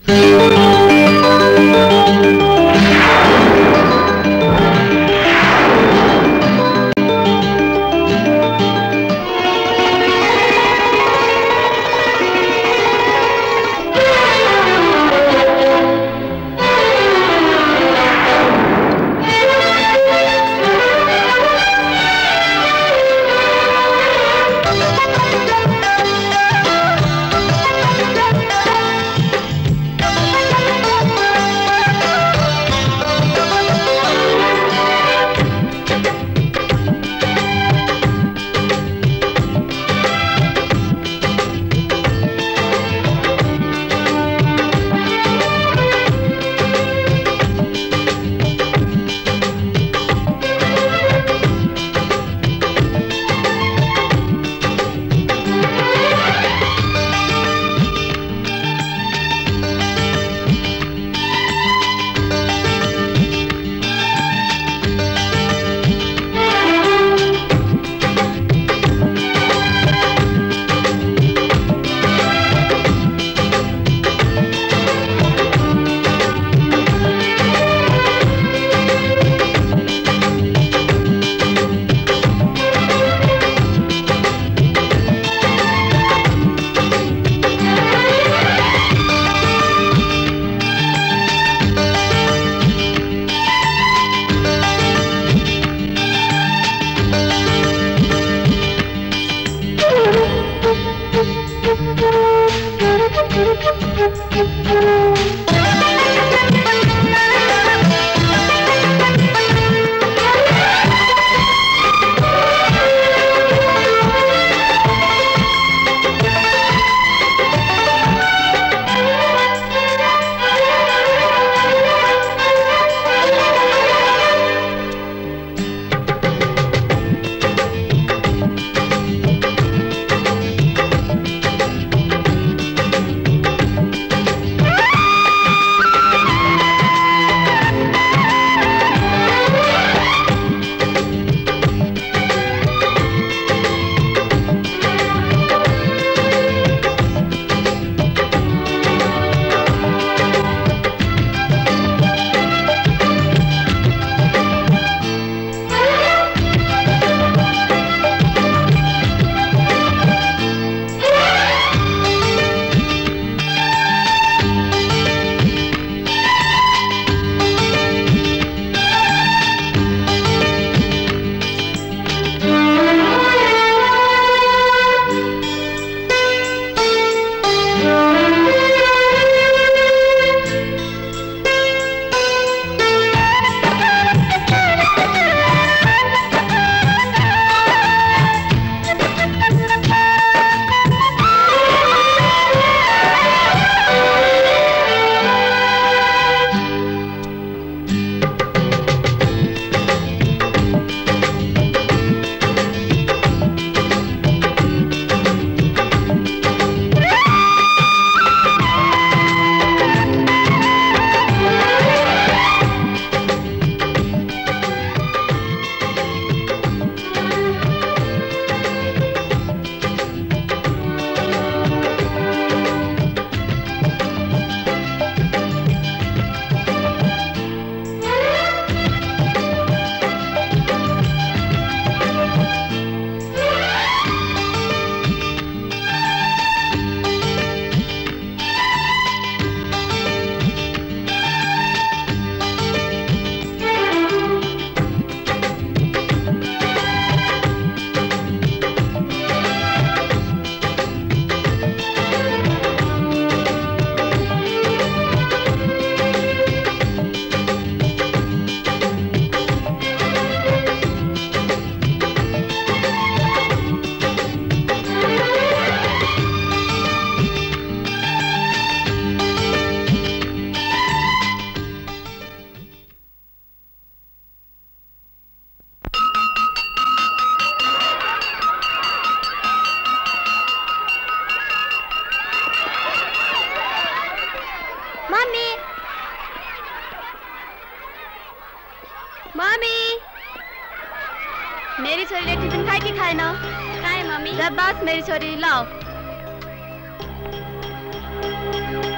मेरी छोरी टिफिन खाए कि खाएन? खाए मम्मी। बस मेरी छोरी लाओ।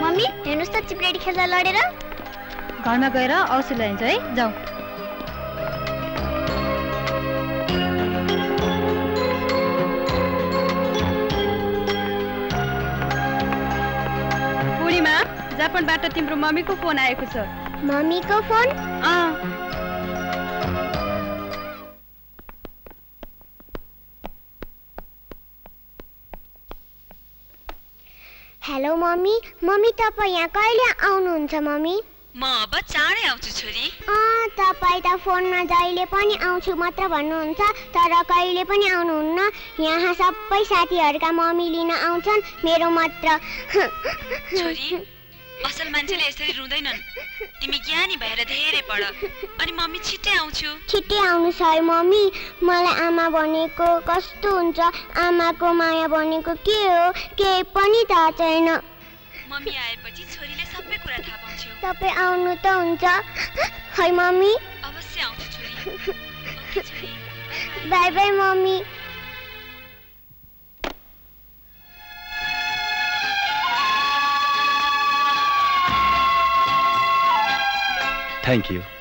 मम्मी हेर्नुस् त चिप्लेटी खेल्दा लडेर। घरमा गएर औषधि ल्याइन्छ है, जाऊ। पूर्णिमा, जापानबाट तिम्रो मम्मीको फोन आएको छ। मम्मीको फोन? Hello mummy. मम्मी तपाईँ यहाँ कहिले आउनुहुन्छ मम्मी? म अब चाँडै आउँछु छोरी। तपाईँ त फोनमा जहिले पनि आउँछु मात्र भन्नुहुन्छ, तर कहिले पनि आउनुहुन्न। यहाँ सबै साथीहरूका मम्मी लिन आउँछन्, मेरो मात्र। छोरी, असल मान्छेले यसरी रुँदैनन्। तिमी ज्ञानी भएर धेरै पढ, अनि मम्मी छिट्टै आउँछु। छिट्टै आउनुस् है मम्मी। मलाई आमा भनेको कस्तो हुन्छ, आमाको माया भनेको के हो, केही पनि थाहा छैन। मम्मी आएपछि छोरीले सबै कुरा थाहा पाउँछ। तपाईँ आउनु त हुन्छ है मम्मी? अवश्य आउँछु छोरी। Bye bye mummy. Thank you.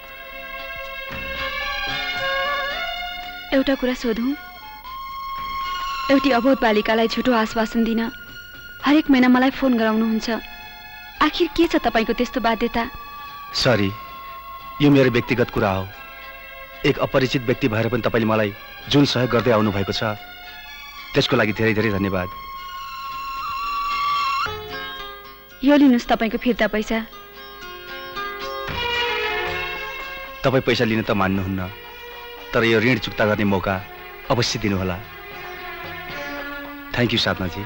एउटा कुरा सोधौँ? एउटी अबोध बालिकालाई झुटो आश्वासन दिन हरेक महिना मलाई फोन गराउनुहुन्छ। आखिर के छ तपाईको त्यस्तो बाध्यता? सरी, यो मेरो व्यक्तिगत कुरा हो। एक अपरिचित व्यक्ति भएर पनि तपाईले मलाई जुन सहयोग गर्दै आउनु भएको छ, त्यसको लागि धेरै धेरै धन्यवाद। यो लिनुस् तपाईको फिर्ता पैसा। तपाईँ पैसा लिन त मान्नुहुन्न, तर यो ऋण चुक्ता गर्ने मौका अवश्य दिनुहोला। Thank you Sadhanaji.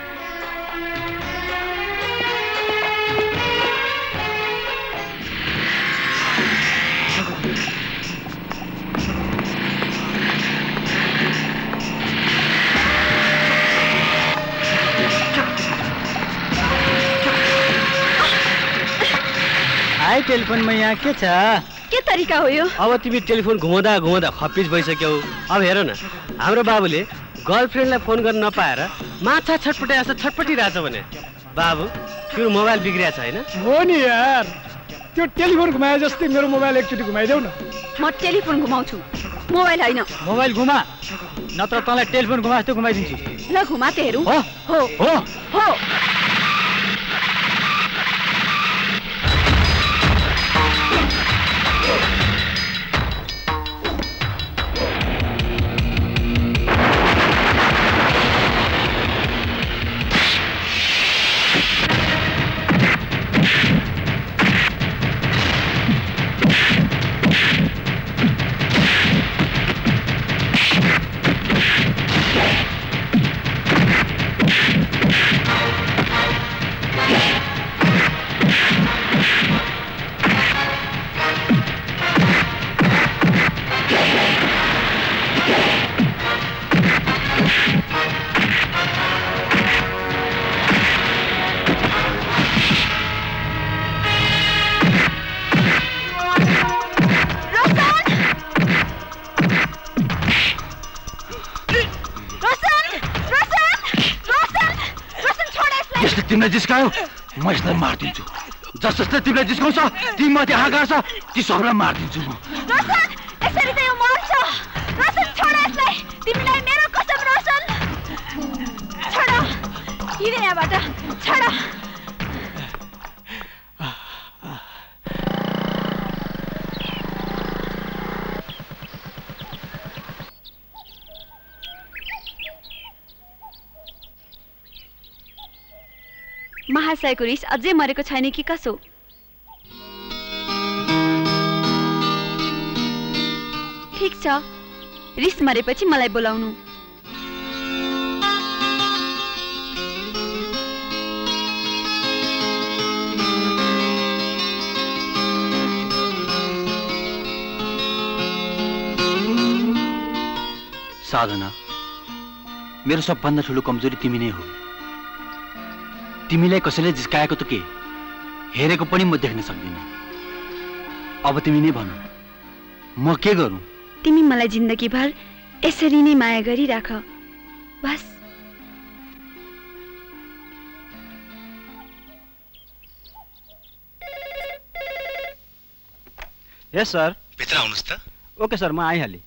हाई, टेलिफोनमा यहाँ के छ? के तरिका हो यो? अब तिमी टेलिफोन घुमाउँदा घुमाउँदा खप्पिस भइसक्यौ। अब हेर न, हाम्रो बाबुले गर्लफ्रेन्डलाई फोन गर्न नपाएर माछा छटपटाइ जस्तो छटपटिरहेछ भने। बाबु, तिम्रो मोबाइल बिग्रिया छ होइन? हो नि यार, त्यो टेलिफोन घुमाए जस्तै मेरो मोबाइल एकचोटि घुमाइदेऊ न। म टेलिफोन घुमाउँछु, मोबाइल होइन। मोबाइल घुमा, नत्र तँलाई टेलिफोन घुमा जस्तो घुमाइदिन्छु। ल घुमा त हेरौँ। हो हो हो हो। तिमीलाई जिस्कायो, म यसलाई मारिदिन्छु। जसले तिमीलाई जिस्काउँछ, तिमीमाथि हाँगा गर्छ, ती सबलाई मारिदिन्छु म। रोशन, यसरी त यो मर्छ। रोशन, छोड यसलाई। तिमीलाई मेरो कसम रोशन। छोड। हिँड यहाँबाट। छोड। महाशयको रिस अझै मरेको छैन कि कसो? ठिक छ, रिस मरेपछि मलाई बोलाउनु। साधना, मेरो सबभन्दा ठुलो कमजोरी तिमी नै हो। तिमीलाई कसैले जिस्काएको त के हेरेको पनि म देख्न सक्दिनँ। अब तिमी नै भन, म के गरौँ? तिमी मलाई जिन्दगीभर यसरी नै माया गरिराख, बस। यस सर। भित्र आउनुहोस् त। ओके सर, म आइहालेँ।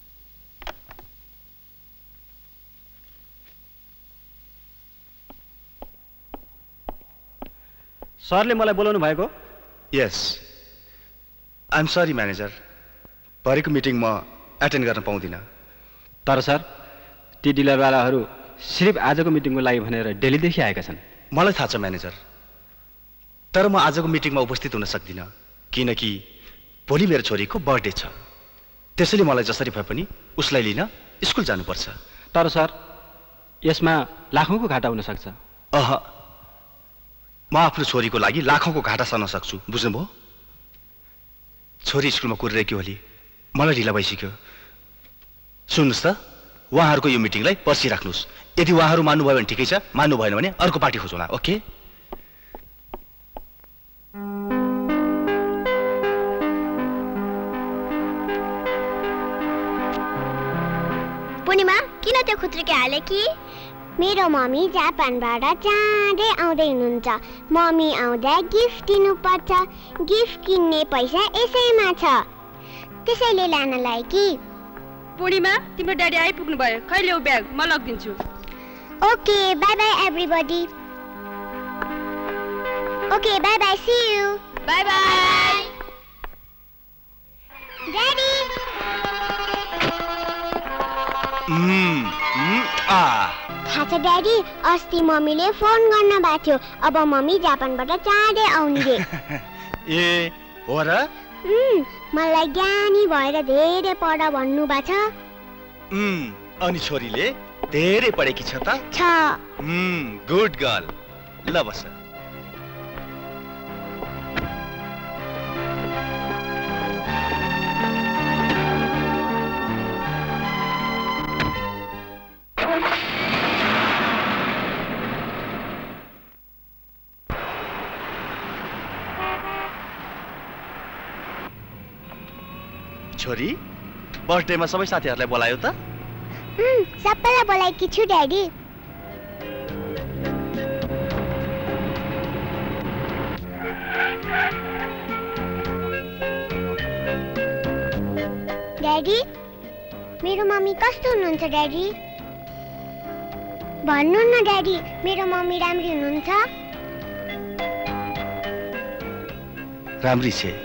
सरले मलाई बोलाउनु भएको? Yes. I am sorry manager, भरेको मिटिङ म एटेन्ड गर्न पाउँदिनँ। तर सर, ती डिलरवालाहरू सिर्फ आजको मिटिङको लागि भनेर डेलीदेखि आएका छन्। मलाई थाहा छ म्यानेजर, तर म आजको मिटिङमा उपस्थित हुन सक्दिनँ किनकि भोलि मेरो छोरीको बर्थडे छ। त्यसैले मलाई जसरी भए पनि उसलाई लिन स्कुल जानुपर्छ। तर सर, यसमा लाखौँको घाटा हुन सक्छ। म आफ्नो छोरीको लागि लाखौँको घाटा सर्न सक्छु, बुझ्नुभयो? छोरी स्कुलमा कुरिरहेकी होली, मलाई ढिला भइसक्यो। सुन्नुहोस् त, उहाँहरूको यो मिटिङलाई पर्सिराख्नुहोस्। यदि उहाँहरू मान्नुभयो भने ठिकै छ, मान्नु भएन भने अर्को पार्टी खोजौँला। ओके? पूर्णिमा, किन त्यो खुत्रुके हाले कि? मेरो मम्मी जापानबाट चाँडै आउँदै हुनुहुन्छ। मम्मी आउँदा गिफ्ट दिनुपर्छ। गिफ्ट किन्ने पैसा यसैमा छ, त्यसैले लानलाई कि। पूर्णिमा, तिम्रो ड्याडी आइपुग्नु भयो। कहिले ब्याग म लगिदिन्छु। Okay, bye bye everybody. Okay, bye bye, see you. Bye bye. Daddy. थाहा छ ड्याडी, अस्ति मम्मीले फोन गर्न भएको थियो। अब मम्मी जापानबाट चाँडै आउने। ए हो र? मलाई ज्ञानी भएर धेरै पढ भन्नु भएको छ। अनि छोरीले धेरै पढेकी छ त? छ। Good girl. ल बस। छोरी, बर्थडेमा सबै साथीहरूलाई बोलायो त? सबैलाई बोलाएकी छु ड्याडी। ड्याडी, मेरो मम्मी कस्तो हुनुहुन्छ ड्याडी? भन्नु न ड्याडी, मेरो मम्मी राम्री हुनुहुन्छ? राम्री छे।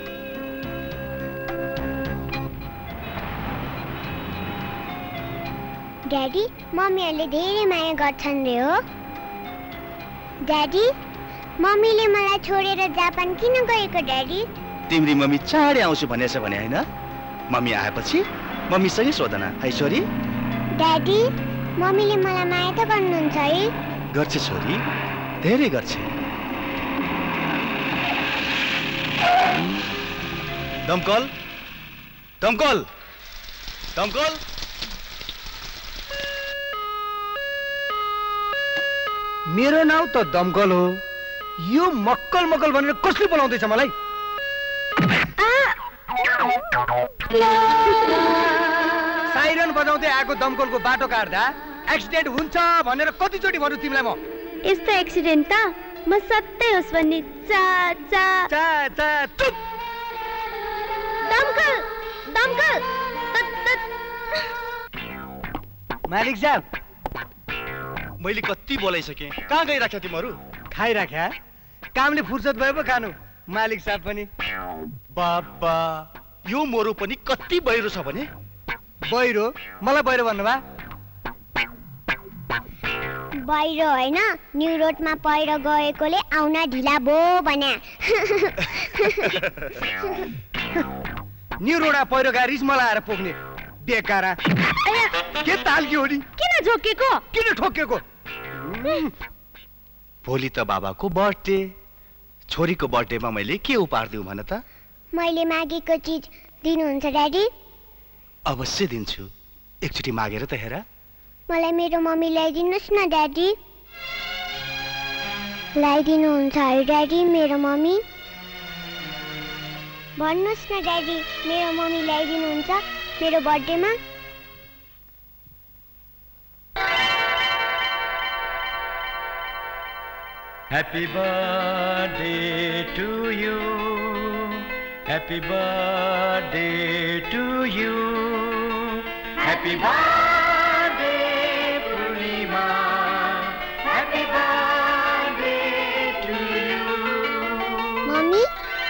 ड्याडी, मम्मीहरूले धेरै माया गर्छन् रे हो? ड्याडी, मम्मीले मलाई छोडेर जापान किन गएको ड्याडी? तिम्री मम्मी चाँडै आउँछु भनेछ भने हैन? मम्मी आएपछि मम्मीसँगै सोधना है छोरी। ड्याडी, मम्मीले मलाई माया त गर्नुहुन्छ है? गर्छ छोरी, धेरै गर्छ। दमकल, दमकल, दमकल। मेरो नाउँ त दमकल हो। यो मक्कल मक्कल भनेर कसले बोलाउँदैछ मलाई? साइरन बजाउँदै आएको दमकलको बाटो काट्दा एक्सिडेन्ट हुन्छ भनेर कतिचोटि भन्नु तिमीलाई म? यस्तो एक्सिडेन्ट त म सत्तै होस् भन्ने चा चा चा चा चुप। दमकल, दमकल। मालिक साहब, मैले कति बोलाइसकेँ, कहाँ गइराख्या तिमीहरू? खाइराख्या, कामले फुर्सद भयो पो खानु। मालिक साहब पनि। बाबा, यो मोरो पनि कति बहिरो छ भने? बहिरो? मलाई बहिरो भन्नुभयो? बहिरो होइन, न्यू रोडमा पहिरो गएकोले आउन ढिला भो भन्या। न्यू रोडमा पहिरो गएर रिस मलाई आएर पोख्ने बेकारा। के ताल्क्यो नि? किन झोकेको? किन ठोकेको? भोलि त बाबाको बर्थडे। छोरीको बर्थडेमा मैले के उपहार दिउँ भन त? मैले मागेको चिज दिनुहुन्छ ड्याडी? अवश्य दिन्छु, एकचोटि मागेर त हेर। मलाई मेरो मम्मी ल्याइदिनुहोस् न ड्याडी। ल्याइदिनुहुन्छ है ड्याडी मेरो मम्मी? भन्नुहोस् न ड्याडी, मेरो मम्मी ल्याइदिनुहुन्छ मेरो बर्थडेमा? Happy birthday to you. Happy birthday to you. Happy birthday Purnima. Happy birthday to you. Mommy?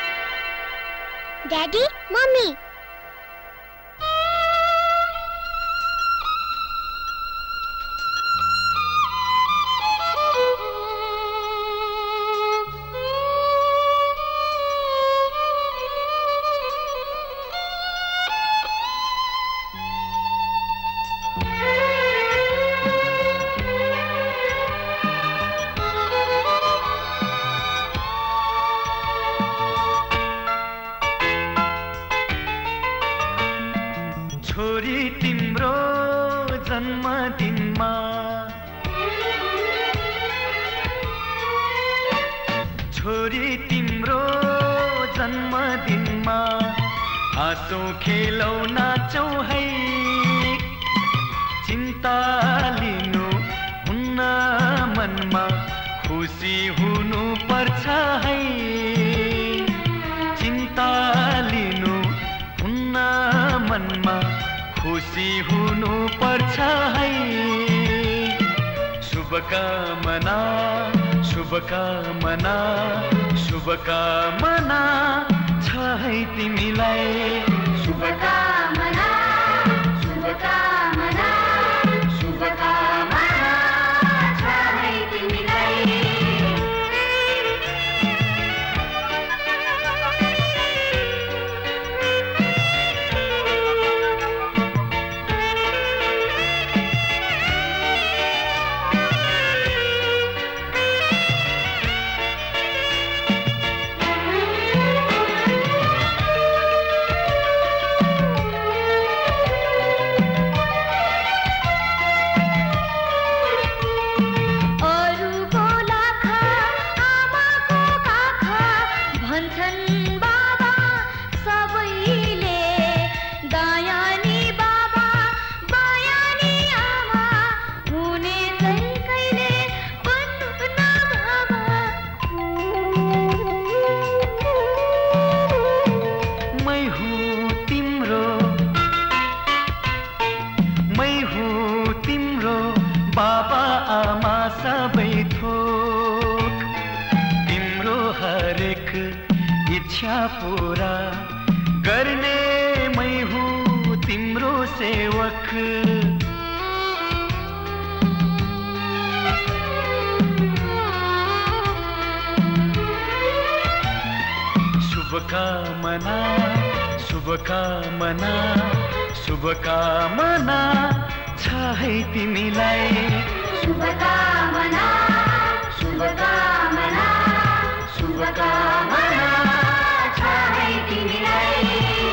Daddy? Mommy? छोरी तिम्रो जन्मदिनमा छोरी तिम्रो जन्मदिनमा हाँसौँ खेलौ नाचौँ है चिन्ता लिनु हुन्न मनमा खुसी हुनु पर्छ है चिन्ता लिनु हुन्न मनमा खुसी हुनु पर्छ है शुभकामना शुभकामना शुभकामना छ है तिमीलाई शुभकामना शुभकामना शुभकामना छ है तिमीलाई बाबा आमा सबै थोक तिम्रो हरेक इच्छा पूरा गर्ने मै हुँ तिम्रो सेवक शुभकामना शुभकामना शुभकामना छ है तिमीलाई शुभकामना शुभकामना शुभकामना छ है तिमीलाई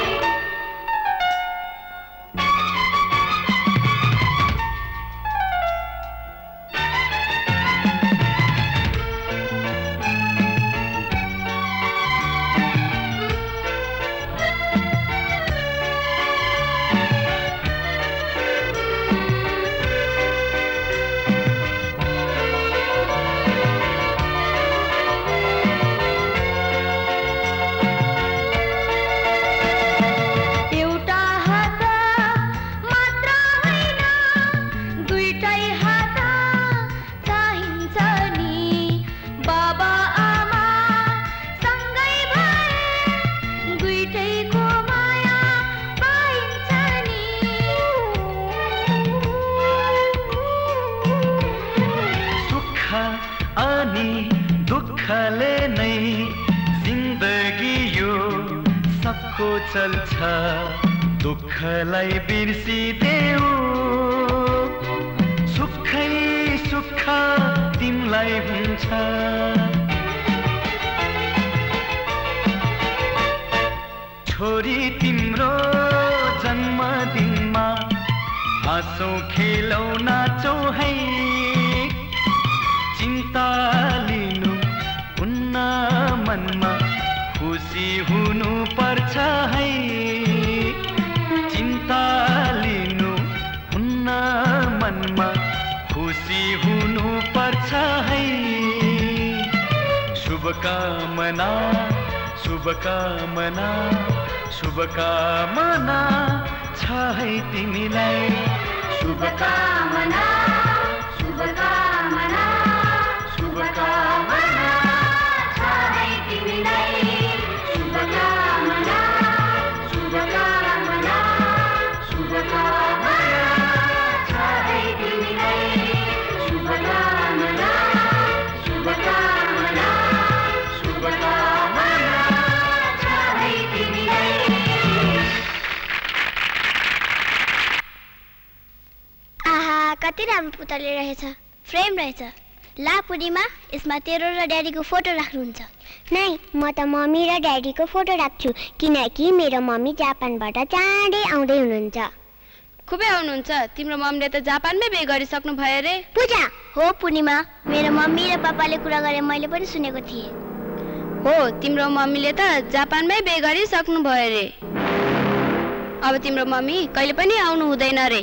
दुःखले नै जिन्दगी यो सबको चल्छ दुःखलाई बिर्सिदेऊ सुखै सुख तिमीलाई हुन्छ छोरी तिम्रो जन्मदिनमा हाँसौँ खेलौँ नाचौँ है चिन्ता लिनु हुन्न मनमा खुसी हुनु पर्छ है चिन्ता लिनु हुन्न मनमा खुसी हुनु पर्छ है शुभकामना शुभ शुभकामना शुभकामना छ है तिमीलाई शुभकामना शुभकामना शुभकामना छ है तिमीलाई शुभकामना शुभकामना शुभकामना छ है तिमीलाई शुभकामना शुभकामना शुभकामना छ है तिमीलाई। आहा कति राम्रो पुतली रहेछ, फ्रेम रहेछ। ला पूर्णिमा, यसमा तेरो र ड्याडीको फोटो राख्नुहुन्छ। नै म त मम्मी र ड्याडीको फोटो राख्छु, किनकि मेरो मम्मी जापानबाट चाँडै आउँदै हुनुहुन्छ। खुबै आउनुहुन्छ। तिम्रो मम्मीले त जापानमै बिहे गरिसक्नु भयो रे। पूजा हो पूर्णिमा, मेरो मम्मी र पापाले कुरा गरे मैले पनि सुनेको थिएँ। हो, तिम्रो मम्मीले त जापानमै बिहे गरिसक्नु भयो रे। अब तिम्रो मम्मी कहिले पनि आउनु हुँदैन रे।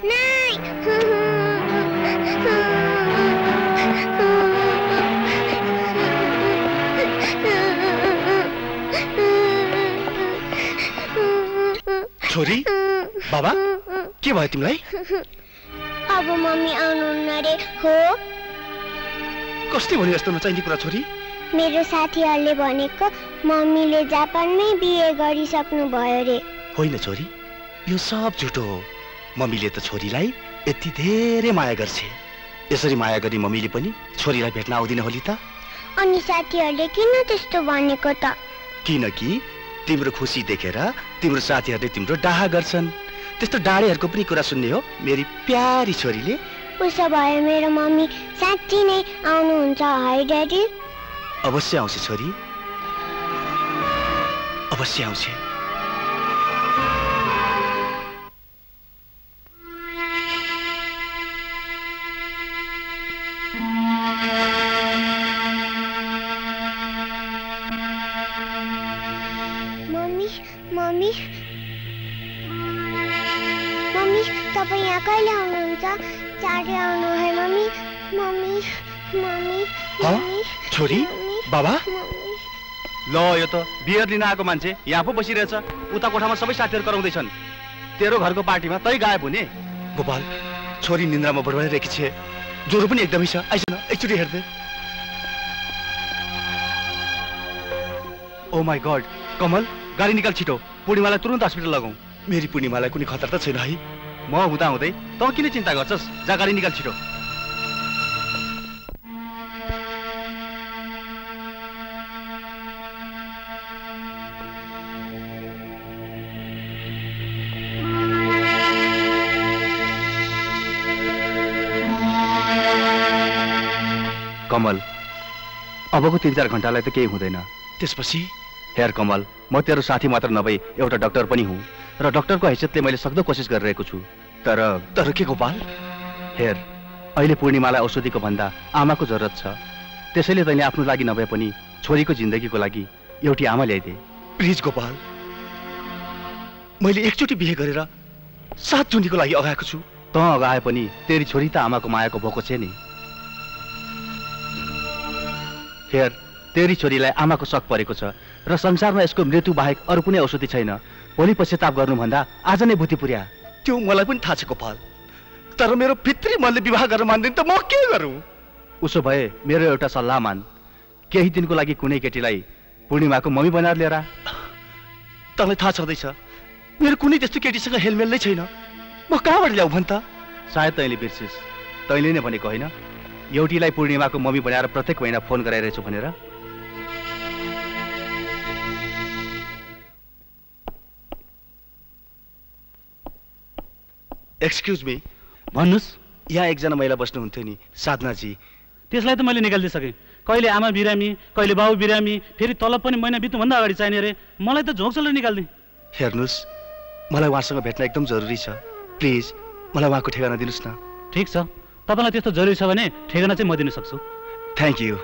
छोरी, बाबा के भयो तिमीलाई? अब मम्मी आउनुहुन्न रे। हो, कस्तो भन्यो यस्तो नचाहिने कुरा छोरी? मेरो साथीहरूले भनेको मम्मीले जापानमै बिहे गरिसक्नु भयो रे। होइन छोरी, यो सब झुटो हो। मम्मीले त छोरीलाई यति धेरै माया गर्छ। यसरी माया गरी मम्मीले पनि छोरीलाई भेट्न आउँदिन होली त? अनि साथीहरूले किन त्यस्तो भनेको त? किनकि तिम्रो खुसी देखेर तिम्रो साथीहरूले तिम्रो डाहा गर्छन्। त्यस्तो डाँडेहरूको पनि कुरा सुन्ने हो मेरी प्यारी छोरीले। उसो भए मेरो मम्मी साँच्ची नै आउनुहुन्छ है ड्याडी? अवश्य आउँछ छोरी, अवश्य आउँछ। मम्मी मम्मी तपाईँ यहाँ कहिले आउनुहुन्छ? चाँडै आउनु है मम्मी। मम्मी मम्मी मम्मी छोरी, बाबा ल यो त बियर लिन आएको मान्छे यहाँ पो बसिरहेछ। उता कोठामा सबै साथीहरू कराउँदैछन्। तेरो घरको पार्टीमा तै गायब हुने। गोपाल, छोरी निन्द्रामा बढाइरहेकी छे, ज्वरो पनि एकदमै छ। आइस न एकचोटि हेर्दै। ओ माई गॉड, कमल गाडी निकाल छिटो, पूर्णिमालाई तुरन्त हस्पिटल लगाऊ। मेरी पूर्णिमालाई कुनै खतरा त छैन है? म हुँदा हुँदै त किन चिन्ता गर्छस्? जा गाडी निकाल छिटो। कमल, अबको 3-4 घण्टालाई त केही हुँदैन। त्यसपछि? हेर कमल, म तेरो साथी मात्र नभई एउटा डाक्टर पनि हुँ र डाक्टरको हैसियतले मैले सक्दो कोसिस गरिरहेको छु। तर के गोपाल? हेर, अहिले पूर्णिमालाई औषधिको भन्दा आमाको जरुरत छ। त्यसैले तैँले आफ्नो लागि नभए पनि छोरीको जिन्दगीको लागि एउटी आमा ल्याइदे। प्लिज गोपाल, मैले एकचोटि बिहे गरेर 7 जुनीको लागि अगाएको छु। त अगाए पनि तेरी छोरी त आमाको मायाको भएको छ नि। हेर, तेरी छोरीलाई आमाको शक परेको छ र संसारमा यसको मृत्यु बाहेक अरू कुनै औषधि छैन। भोलि पश्चाताप गर्नुभन्दा आज नै बुद्धि पुर्या। त्यो मलाई पनि थाहा छ गोपाल, तर मेरो भित्री मनले विवाह गर्न मान्दैन त म के गरौँ? उसो भए मेरो एउटा सल्लाह मान। केही दिनको लागि कुनै केटीलाई पूर्णिमाको मम्मी बनाएर लिएर। तँलाई थाहा छँदैछ मेरो कुनै त्यस्तो केटीसँग हेलमेल नै छैन। म कहाँबाट ल्याऊ भन् त? सायद तैँले बिर्सिस्। तैँले नै भनेको होइन एउटीलाई पूर्णिमाको मम्मी बनाएर प्रत्येक महिना फोन गराइरहेछु भनेर? एक्सक्युज मी, भन्नुहोस्। यहाँ एकजना महिला बस्नुहुन्थ्यो नि, साधनाजी। त्यसलाई त मैले निकालिदिइसकेँ। कहिले आमा बिरामी, कहिले बाबु बिरामी, फेरि तलब पनि महिना बित्नुभन्दा अगाडि चाहिने रे। मलाई त झोक चलेर निकालिदिए। हेर्नुहोस्, मलाई उहाँसँग भेट्न एकदम जरुरी छ। प्लिज मलाई उहाँको ठेगाना दिनुहोस् न। ठिक छ, तपाईँलाई त्यस्तो जरुरी छ भने ठेगाना चाहिँ म दिन सक्छु। Thank you.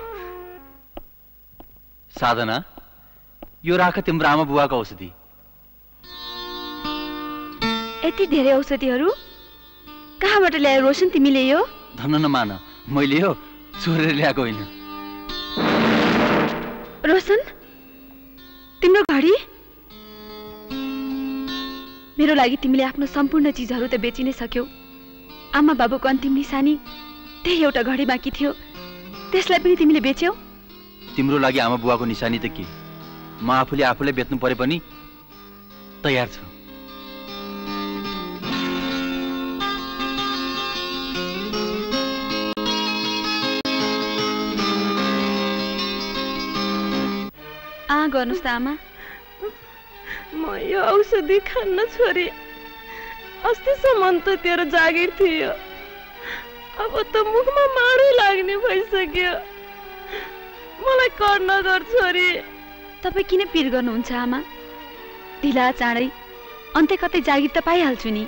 साधना, यो राख तिम्रो आमा बुवाको औषधि। यति धेरै औषधिहरू कहाँबाट ल्यायो रोशन तिमीले? यो धन्न नमान, मैले यो चोरेर ल्याएको होइन। रोशन, तिमी तिम्रो घडी? मेरो लागि तिमीले आफ्नो सम्पूर्ण चिजहरू त बेचिनै सक्यौ। आमा बाबुको अन्तिम निशानी त्यही एउटा घडी बाँकी थियो, त्यसलाई पनि तिमीले बेच्यौ। तिम्रो लागि आमा बुवाको निशानी त के? म आफूले बेच्नु परे पनि तयार छु। गर्नुस् त आमा। म यो औषधि खान्न छोरी। अस्तिसम्म त तेरो जागिर थियो, अब त मुखमा माडै लाग्ने भइसक्यो। मलाई कर नगर छोरी। तपाईँ किन पिर गर्नुहुन्छ आमा? ढिला चाँडै अन्त्य कतै जागिर त पाइहाल्छु नि।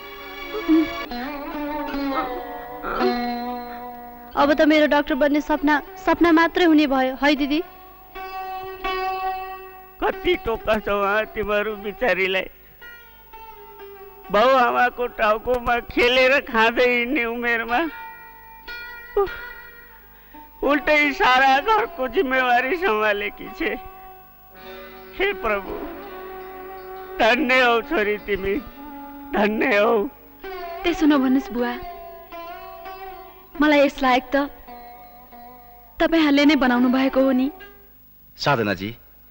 अब त मेरो डाक्टर बन्ने सपना मात्रै हुने भयो है दिदी। कति टोक्छौ तिमीहरू बिचारीलाई। बाउ आमाको टाउकोमा खेलेर खाँदै हिँड्ने उमेरमा उल्टै सारा घरको जिम्मेवारी सम्हालेकी छे। हे प्रभु, धन्य हौ छोरी तिमी, धन्य हौ। त्यसो नभन्नुस् बुवा, मलाई यस लायक त तपाईँहरूले नै बनाउनु भएको हो नि। साधनाजी,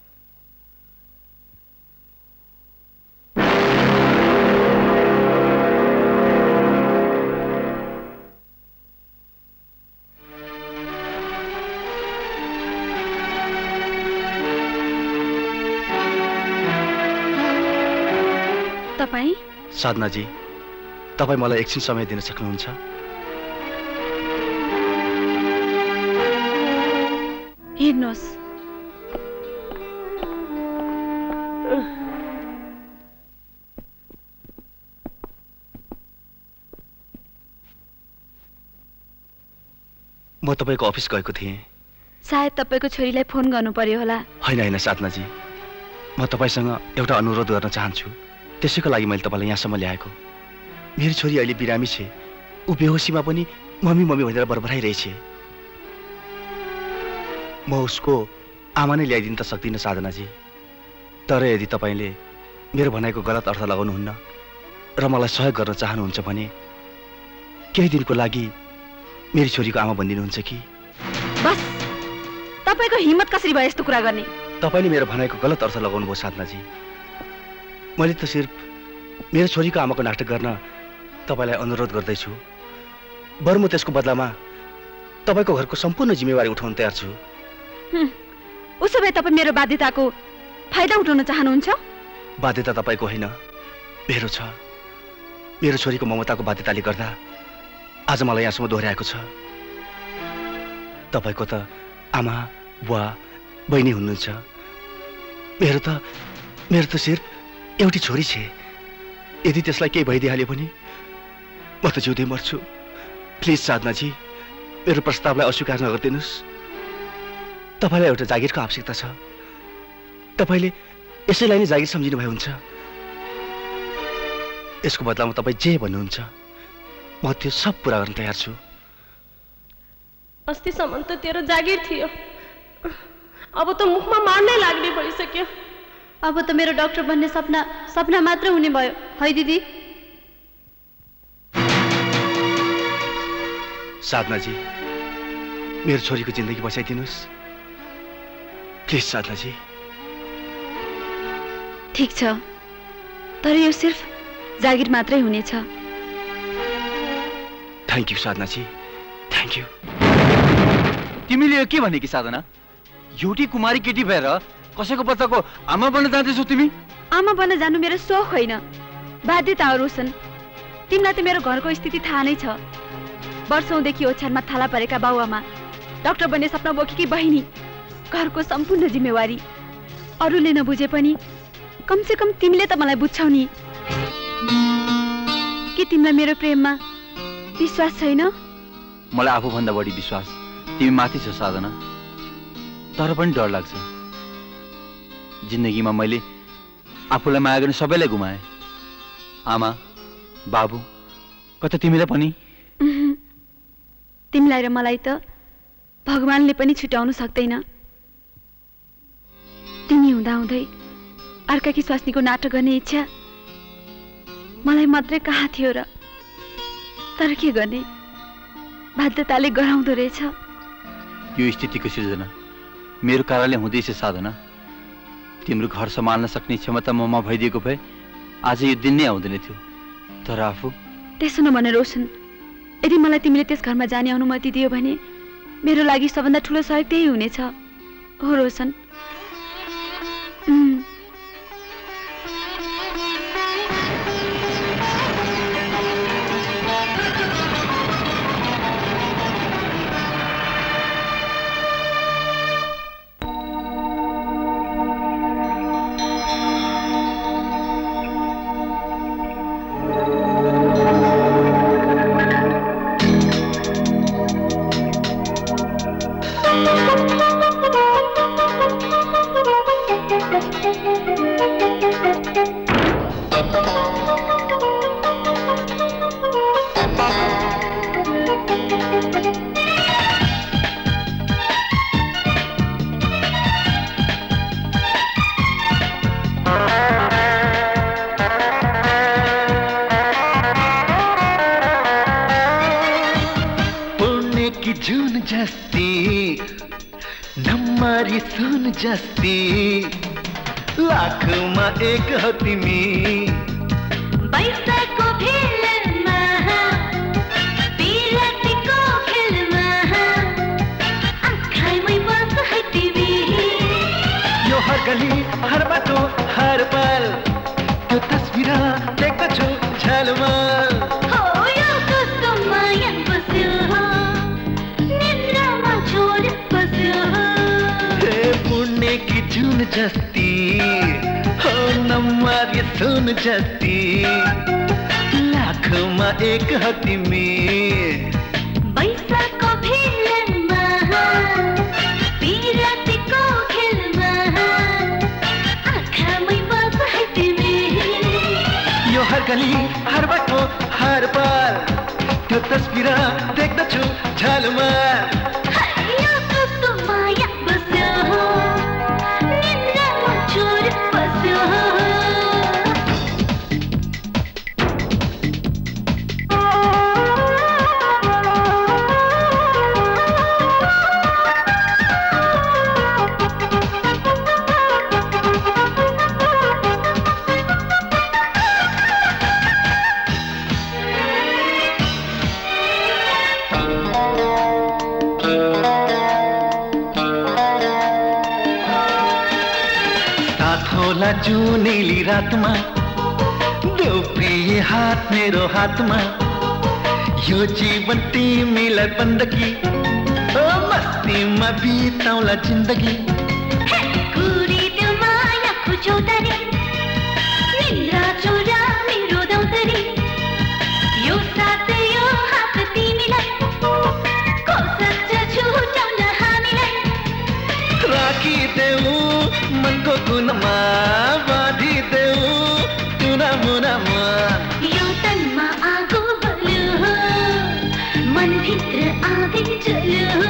साधनाजी, तपाईँ मलाई एकछिन समय दिन सक्नुहुन्छ? हेर्नुहोस्, म तपाईँको अफिस गएको थिएँ। सायद तपाईँको छोरीलाई फोन गर्नु पर्यो होला। होइन साधनाजी, म तपाईँसँग एउटा अनुरोध गर्न चाहन्छु। त्यसैको लागि मैले तपाईँलाई यहाँसम्म ल्याएको। मेरो छोरी अहिले बिरामी छे, ऊ बेहोसीमा पनि मम्मी मम्मी भनेर बरबराइरहेछ। म उसको आमा नै ल्याइदिन त सक्दिनँ साधनाजी, तर यदि तपाईँले मेरो भनाइको गलत अर्थ लगाउनुहुन्न र मलाई सहयोग गर्न चाहनुहुन्छ भने केही दिनको लागि मेरी छोरीको आमा बनिदिनुहुन्छ कि? बस, तपाईँको हिम्मत कसरी भयो यस्तो कुरा गर्ने? तपाईँले मेरो भनाइको गलत अर्थ लगाउनु भयो साधनाजी। मैले त सिर्फ मेरो छोरीको आमाको नाटक गर्न तपाईँलाई अनुरोध गर्दैछु। बरु म त्यसको बदलामा तपाईँको घरको सम्पूर्ण जिम्मेवारी उठाउन तयार छु। उसो भए तपाईँ मेरो बाध्यताको फाइदा उठाउन चाहनुहुन्छ? बाध्यता तपाईँको होइन, मेरो छ। मेरो छोरीको ममताको बाध्यताले गर्दा आज मलाई यहाँसम्म दोहोऱ्याएको छ। तपाईँको त आमा बुवा बहिनी हुनुहुन्छ, मेरो त सिर्फ एउटी छोरी छे। यदि त्यसलाई केही भइदिइहाल्यो भने म त जिउँदै मर्छु। प्लिज साधनाजी, मेरो प्रस्तावलाई अस्वीकार नगरिदिनुहोस्। तपाईँलाई एउटा जागिरको आवश्यकता छ, तपाईँले यसैलाई नै जागिर सम्झिनु भए हुन्छ। यसको बदलामा तपाईँ जे भन्नुहुन्छ म त्यो सब पुरा गर्न तयार छु। अस्तिसम्म त तेरो जागिर थियो, अब त मुखमा मार्नै लाग्ने भइसक्यो। अब त मेरो डाक्टर बन्ने सपना मात्र हुने भयो है दिदी। साधनाजी, मेरो छोरीको जिन्दगी बचाइदिनुहोस् प्लिज साधनाजी। ठीक छ, तर यो सिर्फ जागिर मात्रै हुनेछ। Thank you Sadhanaji, thank you. तिमीले यो के भने कि साधना? एउटी कुमारी केटी भएर कसैको बच्चाको आमा बन्न जाँदैछौ तिमी? आमा बन्न जानु मेरो सोख होइन, बाध्यताहरू छन्। तिमीलाई त मेरो घरको स्थिति थाहा नै छ। वर्षौंदेखि ओछ्यानमा थाला परेका बाउआमा, डाक्टर बन्ने सपना बोकेकी बहिनी, घरको सम्पूर्ण जिम्मेवारी। अरूले नबुझे पनि कमसे कम तिमीले त मलाई बुझ्छौ नि। के तिमीलाई मेरो प्रेममा विश्वास छैन? मलाई आफूभन्दा बढी विश्वास तिमी माथि छ साधना, तर पनि डर लाग्छ। जिन्दगीमा मैले आफूलाई माया गर्ने सबैलाई गुमाएँ। आमा बाबु, कता तिमीलाई पनि? तिमीलाई र मलाई त भगवानले पनि छुटाउन सक्दैन। तिमी हुँदाहुँदै अर्काकी स्वास्नीको नाटक गर्ने इच्छा मलाई मात्रै कहाँ थियो र? तर के गर्ने, बाध्यताले गराउँदो रहेछ। यो स्थितिको सिर्जना मेरो कारणले हुँदैछ साधना। तिम्रो घर सम्हाल्न सक्ने क्षमता ममा भइदिएको भए आज यो दिन नै आउँदैन थियो। तर आफू त्यसो नभने रोशन, यदि मलाई तिमीले त्यस घरमा जाने अनुमति दियो भने मेरो लागि सबभन्दा ठुलो सहयोग त्यही हुनेछ। हो रोशन? जस्ती लाखमा एक हो तिमी, पैसाको भेलमा पिरतीको खेलमा आँखामै बस है तिमी। यो हर गली हर बाटो हर पल त्यो तस्बिर देख्दछु झलमल। हो यो कस्तो माया बस्यो, निन्द्रामा छोड बस्यो। पुण्य की जून जस्ती हो नम्बर ये सुन जस्ती लाखमा एक हो तिमी। पैसाको भेलमा पिरतीको खेलमा आँखामै बस है तिमी। यो हर गली हर बाटो हर पल त्यो तस्बिर देख्दछु झलमल। यो कस्तो माया बस्यो, निन्द्रामा छोड बस्यो। जुनेली रातमा देऊ प्रिय हात मेरो हातमा, यो जीवन तिमीलाई बन्दगी मस्तीमा बिताउला जिन्दगी। कुरी त्यो मायाको चौतारी, निन्द्रा चोरा मेरो दौतरी। यो साथ यो हात तिमीलाई को सक्छ छुटाउन हामीलाई। राखिदेऊ मनको कुनमा बाँधिदेऊ टुना मुनामा। यो तनमा आगो बल्यो, मनभित्र आँधी जल्यो।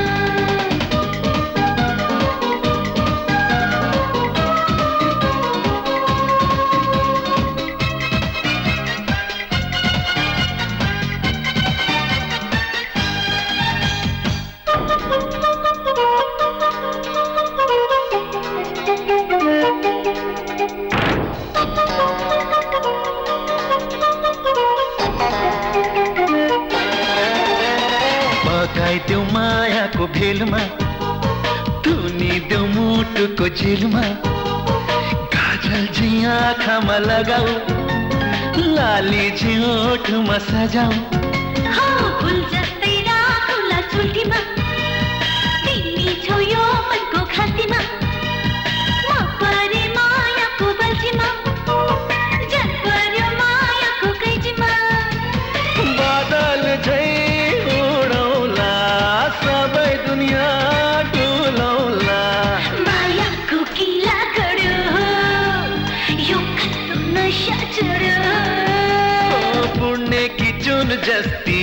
देऊ मायाको भेलमा तुनिदेऊ मुटुको झिलमा। काजल झी आँखामा लगाऊ, लाली झी ओठमा सजाऊ। हो फुल जस्तै राखुला चुल्टीमा, तिमी छौ यो मनको खान्तिमा। म परे मायाको बल्छीमा, जन पर्यो मायाको कैचीमा। बादल झै उडौला सबै दुनिया डुलौला। मायाको किला गड्यो, यो कस्तो नशा चढ्यो। पुण्य की चुन जस्ती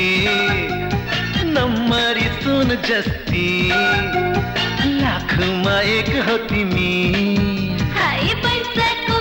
नम्बरी सुन जस्ती लाखमा एक हो तिमी। हाय पैसाको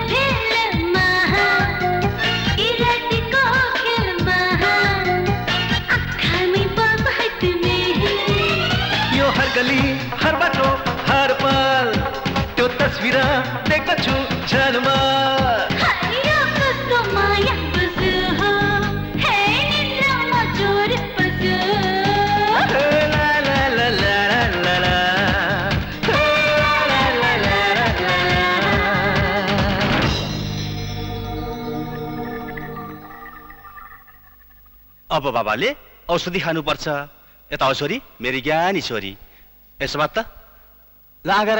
अब बाबाले औषधि खानुपर्छ। यता हो छोरी, मेरी ज्ञानी छोरी। यसो बात त लागर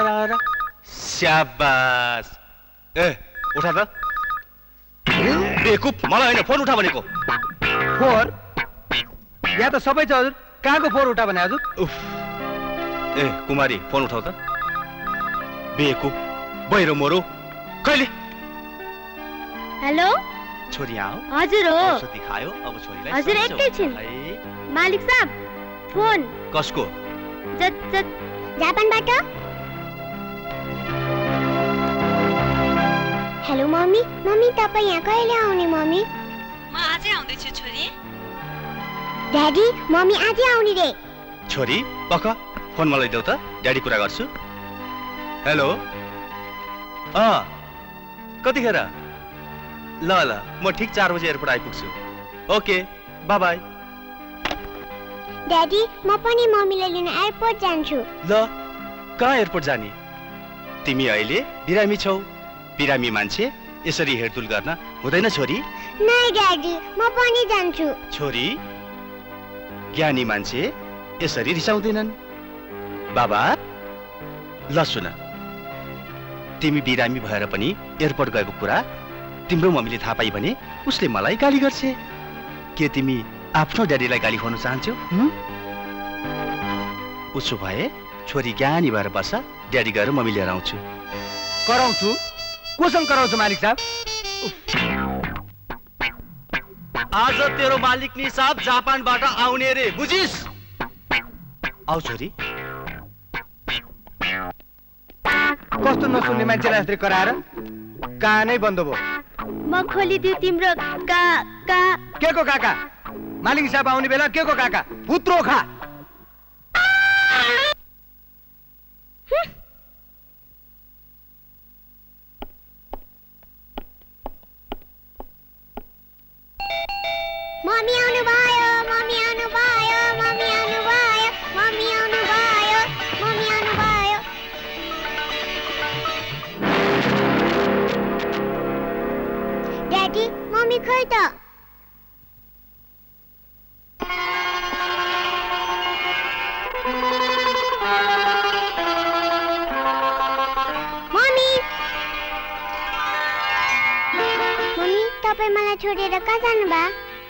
स्याबास। ए उठा त। बेकुप, मलाई होइन, फोन उठा भनेको। फोन यहाँ त सबै छ हजुर, कहाँको फोन उठा भने हजुर? ए कुमारी, फोन उठाउ त। बेकुप, बहिरो मोरो कहिले? हेलो छोरी आओ। हजुर हो। औषधि खायो, अब छोरीलाई हजुर एकैछिन। मालिक साहब फोन। कसको? जापानबाट। Hello mummy. मम्मी तपाईँ यहाँ कहिले आउने मम्मी? म आजै आउँदैछु छोरी। ड्याडी मम्मी आजै आउने रे। छोरी पक्का, फोन मलाई देऊ त, ड्याडी कुरा गर्छु। हेलो कतिखेर? ल ल, म ठिक 4 बजे एयरपोर्ट आइपुग्छु। Okay bye bye. ड्याडी म पनि मम्मीलाई लिन एयरपोर्ट जान्छु। ल कहाँ एयरपोर्ट जाने? तिमी अहिले बिरामी छौ। बिरामी मान्छे यसरी हेरदुल गर्न हुँदैन छोरी। नै ड्याडी, म पनि जान्छु। छोरी, ज्ञानी मान्छे यसरी रिसाउँदैनन्। बाबा ल सुन, तिमी बिरामी भएर पनि एयरपोर्ट गएको कुरा तिम्रो मम्मीले थाहा पाइ भने उसले मलाई गाली गर्छ। के तिमी आफ्नो ड्याडीलाई गाली खुवाउन चाहन्छौ? उसो भए छोरी ज्ञानी भएर बस, ड्याडी गएर मम्मी लिएर आउँछु। कराउँछु? कोसँग कराउँछु मालिक साहब? आज तेरो मालिक नि साहब जापानबाट आउने रे, बुझिस? आऊ छोरी। कस्तो नसुन्ने मान्छेलाई यसरी कराएर कान नै बन्द भयो। म खोलिदिउ तिम्रो काका। के को काका? मालिक साहब आउने बेला के को काका? पुत्रो खा। मम्मी आउनु भयो, मम्मी आउनु भयो, मम्मी आउनु भयो, मम्मी आउनु भयो, मम्मी आउनु भयो। ड्याडी मम्मी खै त? मम्मी तपाईँ मलाई छोडेर कहाँ जानुभयो?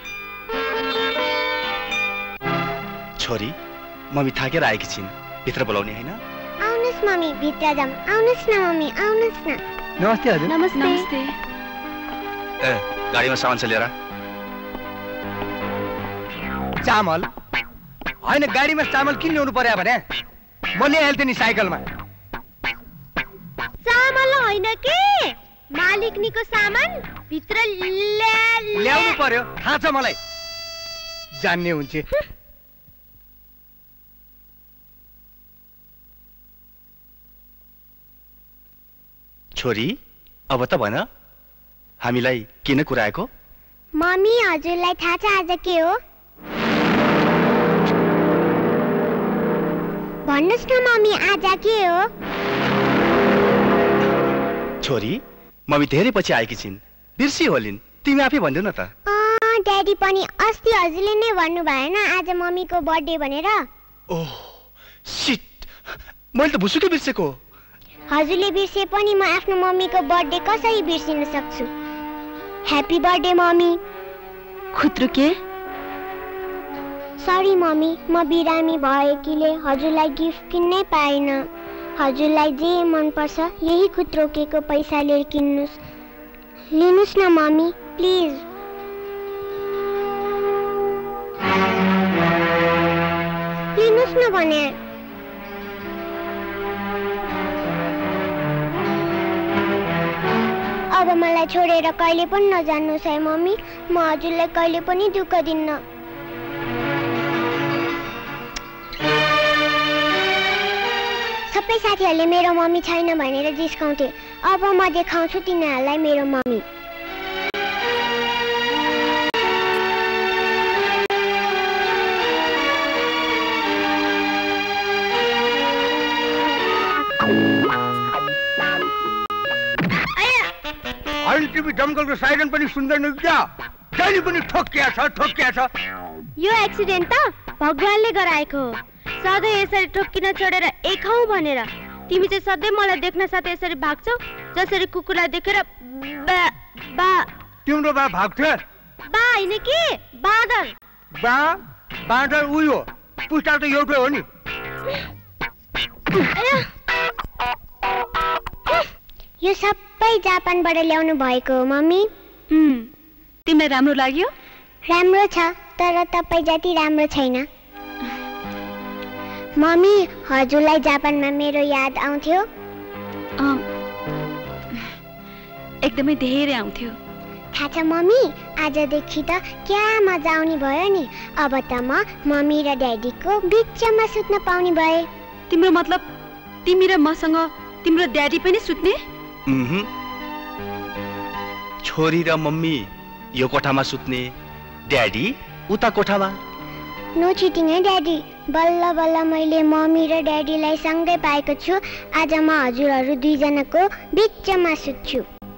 छोरी, मम्मी थाकेर आएकी छिन्, भित्र बोलाउने हैन? आउनुस् मम्मी, भित्र जाऊँ। आउनुस् न मम्मी, आउनुस् न। नमस्ते हजुर। नमस्ते। ए गाडीमा सामान छ लिएर। चामल होइन, गाडीमा चामल किन ल्याउनु पर्यो भने? म ल्याइहाल्थेँ नि साइकलमा। सामान होइन के, मालिकनीको सामान भित्र ल्याउनु पर्यो, थाहा छ मलाई। जान्ने हुन्छ। छोरी अब त भन, हामीलाई किन कुराएको? मम्मी हजुरलाई थाहा छ आज के हो? भन्नुस् न मम्मी, आज के हो? छोरी, मम्मी धेरै पछि आएकी छिन्, बिर्सी होलिन्। तिमी आफै भन्दिउ न त। ड्याडी पनि अस्ति हजुरले नै भन्नु भएन आज मम्मीको बर्थडे भनेर? ओह शिट, मैले त भुसुकै बिर्सेको। हजुरले बिर्से पनि म आफ्नो मम्मीको बर्थडे कसरी बिर्सिन सक्छु? Happy birthday mummy. खुत्रो के? सरी मम्मी, म बिरामी भएकीले हजुरलाई गिफ्ट किन्नै पाइन। हजुरलाई जे मन पर्छ यही खुत्रो केको पैसा लिएर किन्नुस्। लिनुस् न मम्मी, प्लिज। लिनुस् न भने। अब मलाई छोडेर कहिले पनि नजान्नुहोस् है मम्मी, म हजुरलाई कहिले पनि दुःख दिन्न। सबै साथीहरूले मेरो मम्मी छैन भनेर जिस्काउँथे, अब म देखाउँछु तिनीहरूलाई मेरो मम्मी। अहिले तिमी दमकलको साइरन पनि सुन्दैनौ क्या? जहिले पनि ठोकिया छ यो एक्सिडेन्ट त भगवानले गराएको हो। सधैँ यसरी ठोक्किन छोडेर एखाउँ भनेर तिमी चाहिँ सधैँ मलाई देख्न साथ यसरी भाग्छौ जसरी कुकुरलाई देखेर बा तिम्रो बा भाग्थ्यो? बा हैन के बाँदर। बाँदर उयो पुस्ता त एउटै हो नि। यो सबै जापानबाट ल्याउनु भएको हो मम्मी। तिमीलाई राम्रो लाग्यो? राम्रो छ तर तपाईँ जति राम्रो छैन। मम्मी हजुरलाई जापानमा मेरो याद आउँथ्यो? एकदमै धेरै आउँथ्यो। थाहा छ मम्मी आजदेखि त क्या मजा आउने भयो नि। अब त म मम्मी र ड्याडीको बिचमा सुत्न पाउने भए। तिम्रो मतलब तिमी र मसँग तिम्रो ड्याडी पनि सुत्ने? छोरी र मम्मी यो कोठामा सुत्ने, ड्याडी उता कोठामा। नो चिटिङ है ड्याडी। बल्ल बल्ल मैले मम्मी र ड्याडीलाई सँगै पाएको छु। आज म हजुरहरू दुईजनाको बिचमा सुत्छु।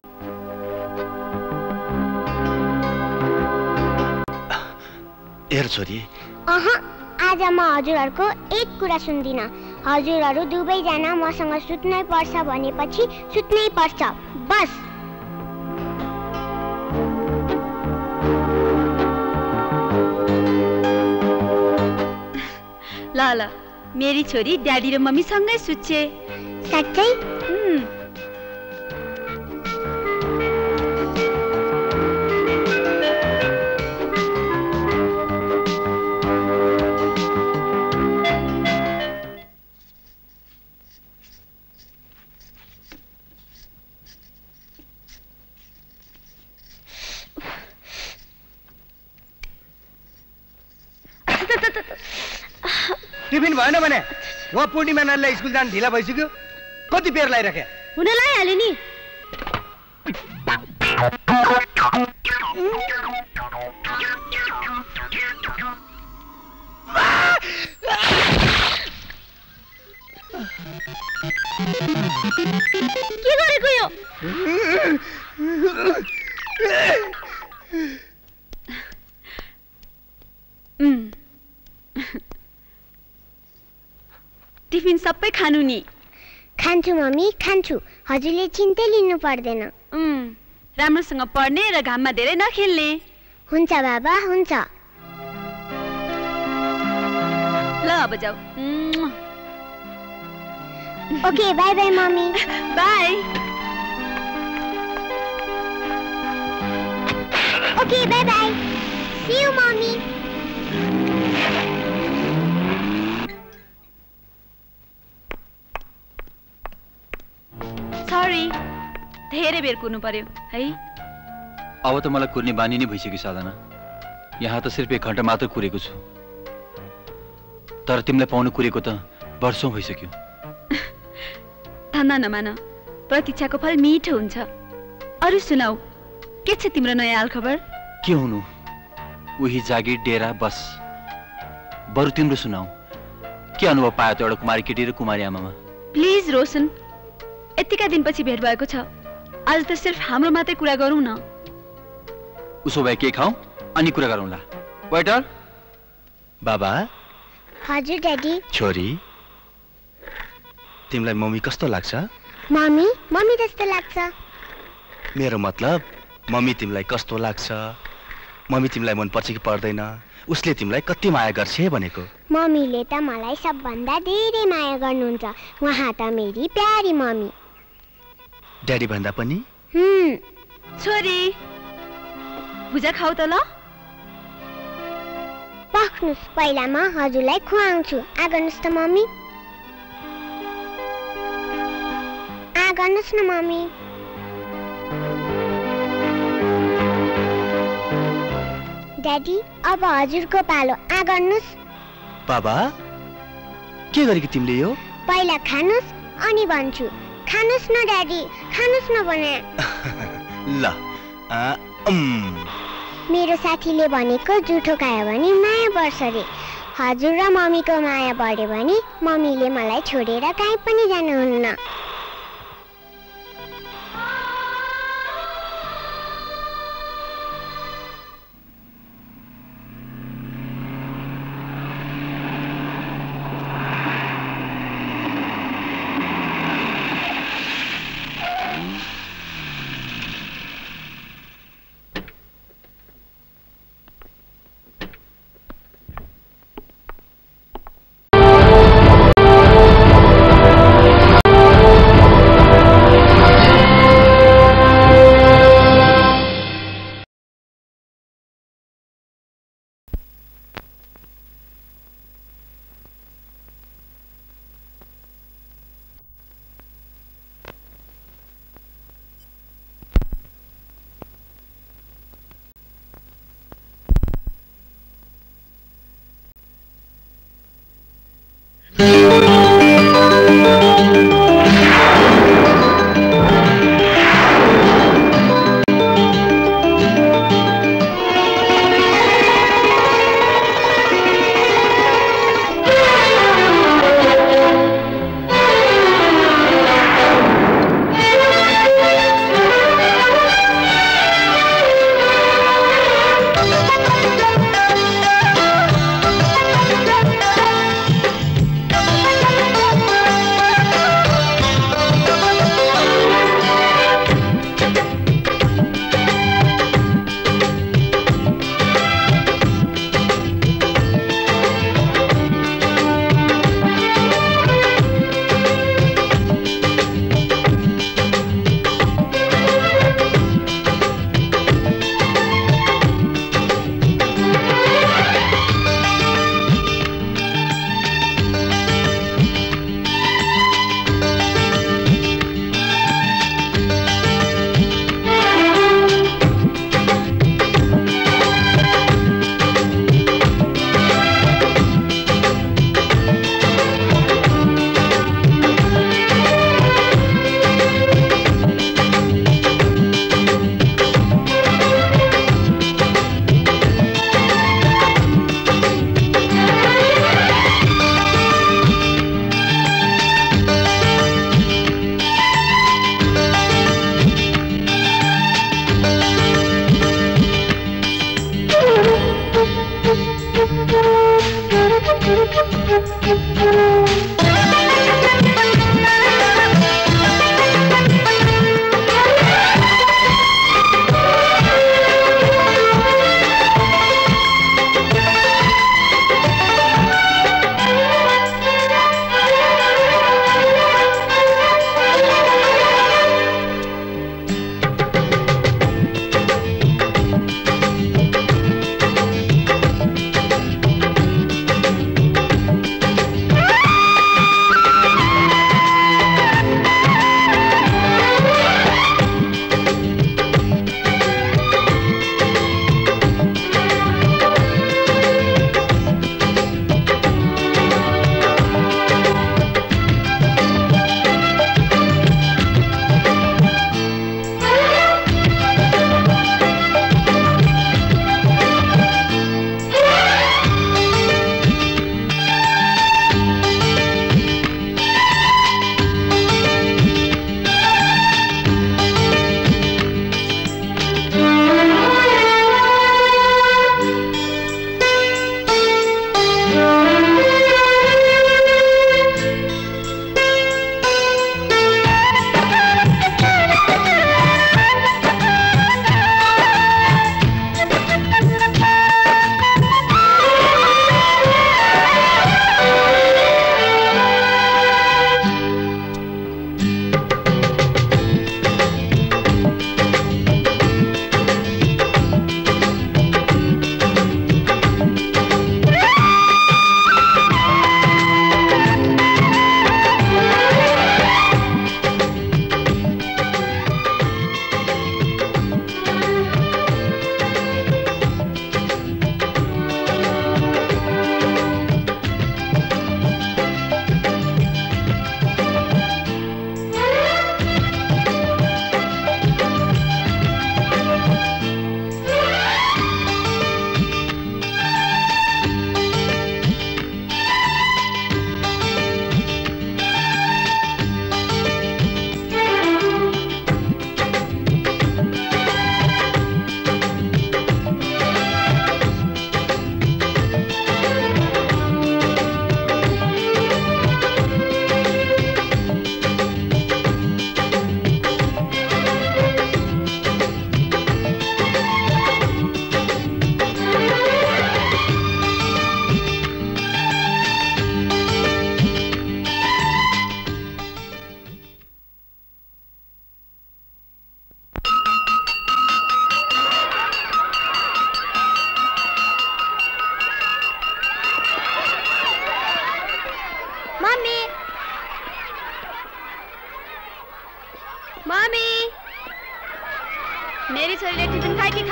हेर छोरी, आज म हजुरहरूको एक कुरा सुन्दिन। हजुरहरू दुवैजना मसँग सुत्नै पर्छ भनेपछि सुत्नै पर्छ बस। ल मेरी छोरी ड्याडी र मम्मी सँगै सुत्छे। साँच्चै? टिफिन भएन भने वहाँ पूर्णिमा नानीलाई स्कुल जान ढिला भइसक्यो। कति बेर लागिराखे? हुन लागिहाल्यो नि। के गरेको यो? टिफिन सबै खानु नि। खान्छु मम्मी खान्छु। हजुरले चिन्तै लिनु पर्दैन। राम्रोसँग पढ्ने र घाममा धेरै नखेल्ने। हुन्छ बाबा हुन्छ। ल अब जाऊ। Okay bye bye mummy. Bye. Okay bye bye. See you mummy. Sorry धेरै बेर कुर्नु पर्यो है। अब त मलाई कुर्ने बानी नै भइसक्यो साधना। यहाँ त सिर्फ 1 घन्टा मात्र कुरेको छु, तर तिमीलाई पाउनु कुरेको त वर्षौं भइसक्यो। धन्दा नमान, प्रतीक्षाको फल मिठो हुन्छ। अरू सुनाऊ, के छ तिम्रो नयाँ हाल खबर? के हुनु, उही जागिर डेरा बस। बरु तिम्रो सुनाऊ, के अनुभव पायो त एउटा कुमारी केटी र कुमारी आमामा? प्लिज रोशन, यतिका दिनपछि भेट भएको छ, आज त सिर्फ हाम्रो मात्रै कुरा गरौँ न। उसो भए के खाऊ अनि कुरा गरौँला। वेटर। बाबा। हजुर ड्याडी। छोरी, तिमीलाई मम्मी कस्तो लाग्छ? मम्मी जस्तो लाग्छ। मेरो मतलब मम्मी तिमीलाई कस्तो लाग्छ? मम्मी तिमीलाई मन पर्छ कि पर्दैन? उसले तिमीलाई कति माया गर्छ भनेको। मम्मीले त मलाई सबभन्दा धेरै माया गर्नुहुन्छ। उहाँ त मेरी प्यारी मम्मी। ड्याडी भन्दा पनि? छोरी, भुजा खाऊ त ल। पख्नुस्, पहिला म हजुरलाई खुवाउँछु। आगर्नुस् त मम्मी। आगर्नुस् न मम्मी। ड्याडी अब हजुरको पालो, आगर्नुस्। बाबा, के गरेकी तिमीले यो? पहिला खानुस् अनि भन्छु। खानुस् न ड्याडी, खानुस् न भने। ल। मेरो साथीले भनेको जुठो खायो भने माया बढ्छ रे। हजुर र मम्मीको माया बढ्यो भने मम्मीले मलाई छोडेर कहीँ पनि जानुहुन्न।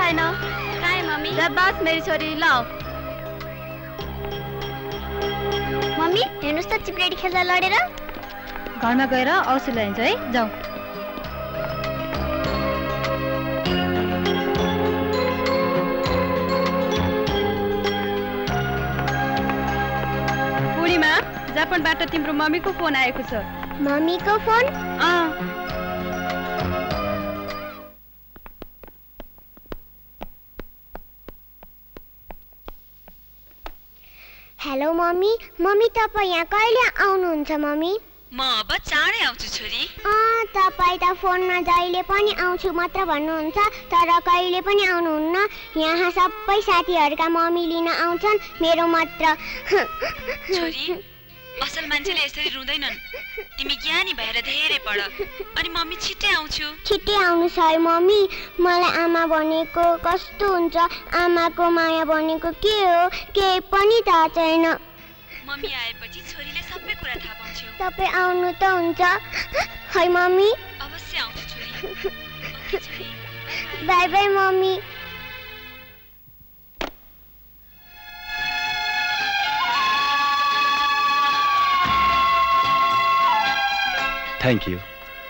छैन। काहे मम्मी? बस मेरी छोरी लाओ। मम्मी हेर्नुहोस् त चिप्रेटी खेल्दा लडेर। घरमा गएर औषधि ल्याइन्छ है, जाऊ। पूर्णिमा, जापानबाट तिम्रो मम्मीको फोन आएको छ। मम्मीको फोन? Hello mummy. मम्मी तपाईँ यहाँ कहिले आउनुहुन्छ मम्मी? म अब चाँडै आउँछु छोरी। तपाईँ त फोनमा जहिले पनि आउँछु मात्र भन्नुहुन्छ, तर कहिले पनि आउनुहुन्न। यहाँ सबै साथीहरूका मम्मी लिन आउँछन्, मेरो मात्र। छोरी, असल मान्छेले यसरी रुँदैनन्। तिमी ज्ञानी भएर धेरै पढ, अनि मम्मी छिट्टै आउँछु। छिट्टै आउनुहोस् है मम्मी। मलाई आमा भनेको कस्तो हुन्छ, आमाको माया भनेको के हो, केही पनि थाहा छैन। मम्मी आएपछि छोरीले सबै कुरा थाहा पाउँछ। तपाईँ आउनु त हुन्छ है मम्मी? अवश्य आउँछु छोरी। ओके छोरी। Bye bye mummy. Thank you.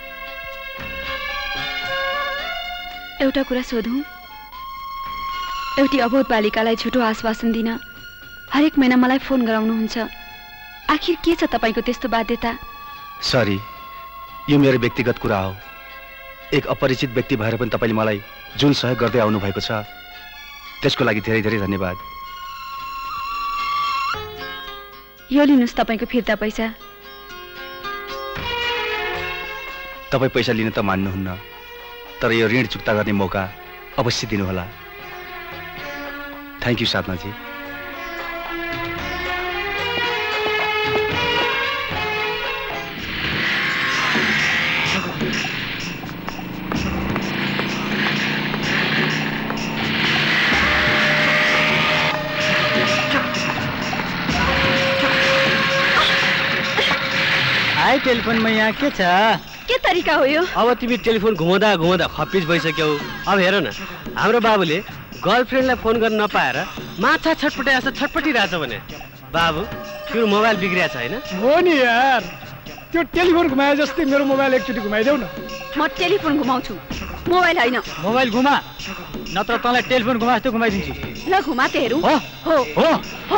एउटा कुरा सोधौँ? एउटी अबोध बालिकालाई झुटो आश्वासन दिन हरेक महिना मलाई फोन गराउनुहुन्छ। आखिर के छ तपाईँको त्यस्तो बाध्यता? सरी, यो मेरो व्यक्तिगत कुरा हो। एक अपरिचित व्यक्ति भएर पनि तपाईँले मलाई जुन सहयोग गर्दै आउनु भएको छ, त्यसको लागि धेरै धेरै धन्यवाद। यो लिनुहोस् तपाईँको फिर्ता पैसा। तपाईँ पैसा लिन त मान्नुहुन्न, तर यो ऋण चुक्ता गर्ने मौका अवश्य दिनुहोला। Thank you Sadhanaji. हाई, टेलिफोनमा यहाँ के छ? के तरिका हो यो? अब तिमी टेलिफोन घुमाउँदा घुमाउँदा खप्पिस भइसक्यौ। अब हेर न, हाम्रो बाबुले गर्लफ्रेन्डलाई फोन गर्न नपाएर माछा छटपटाइ जस्तो छटपटिरहेछ भने। बाबु, तिम्रो मोबाइल बिग्रिया छ होइन? हो नि यार, त्यो टेलिफोन घुमाए जस्तै मेरो मोबाइल एकचोटि घुमाइदेऊ न। म टेलिफोन घुमाउँछु, मोबाइल होइन। मोबाइल घुमा, नत्र तँलाई टेलिफोन घुमा जस्तो घुमाइदिन्छु। ल घुमा त हेरौँ। हो हो हो हो।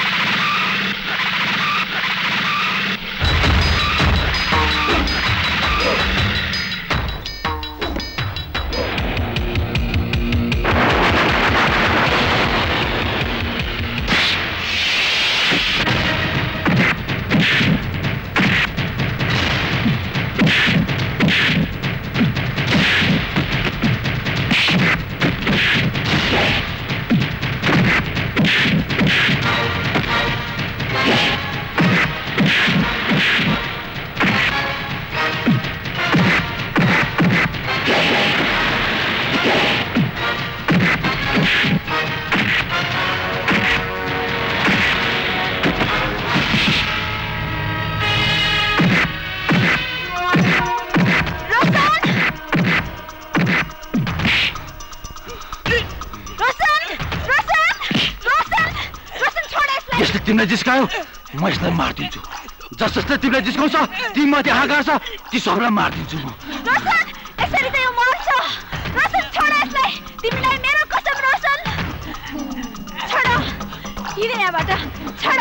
तिमीलाई जिस्कायो, म यसलाई मारिदिन्छु। जसले तिमीलाई जिस्काउँछ, तिमीमाथि हात गाड्छ, ती सबलाई मारिदिन्छु म। रोशन, यसरी त यो मर्छ। रोशन, छोड यसलाई। तिमीलाई मेरो कसम रोशन। छोड। हिँड यहाँबाट। छोड।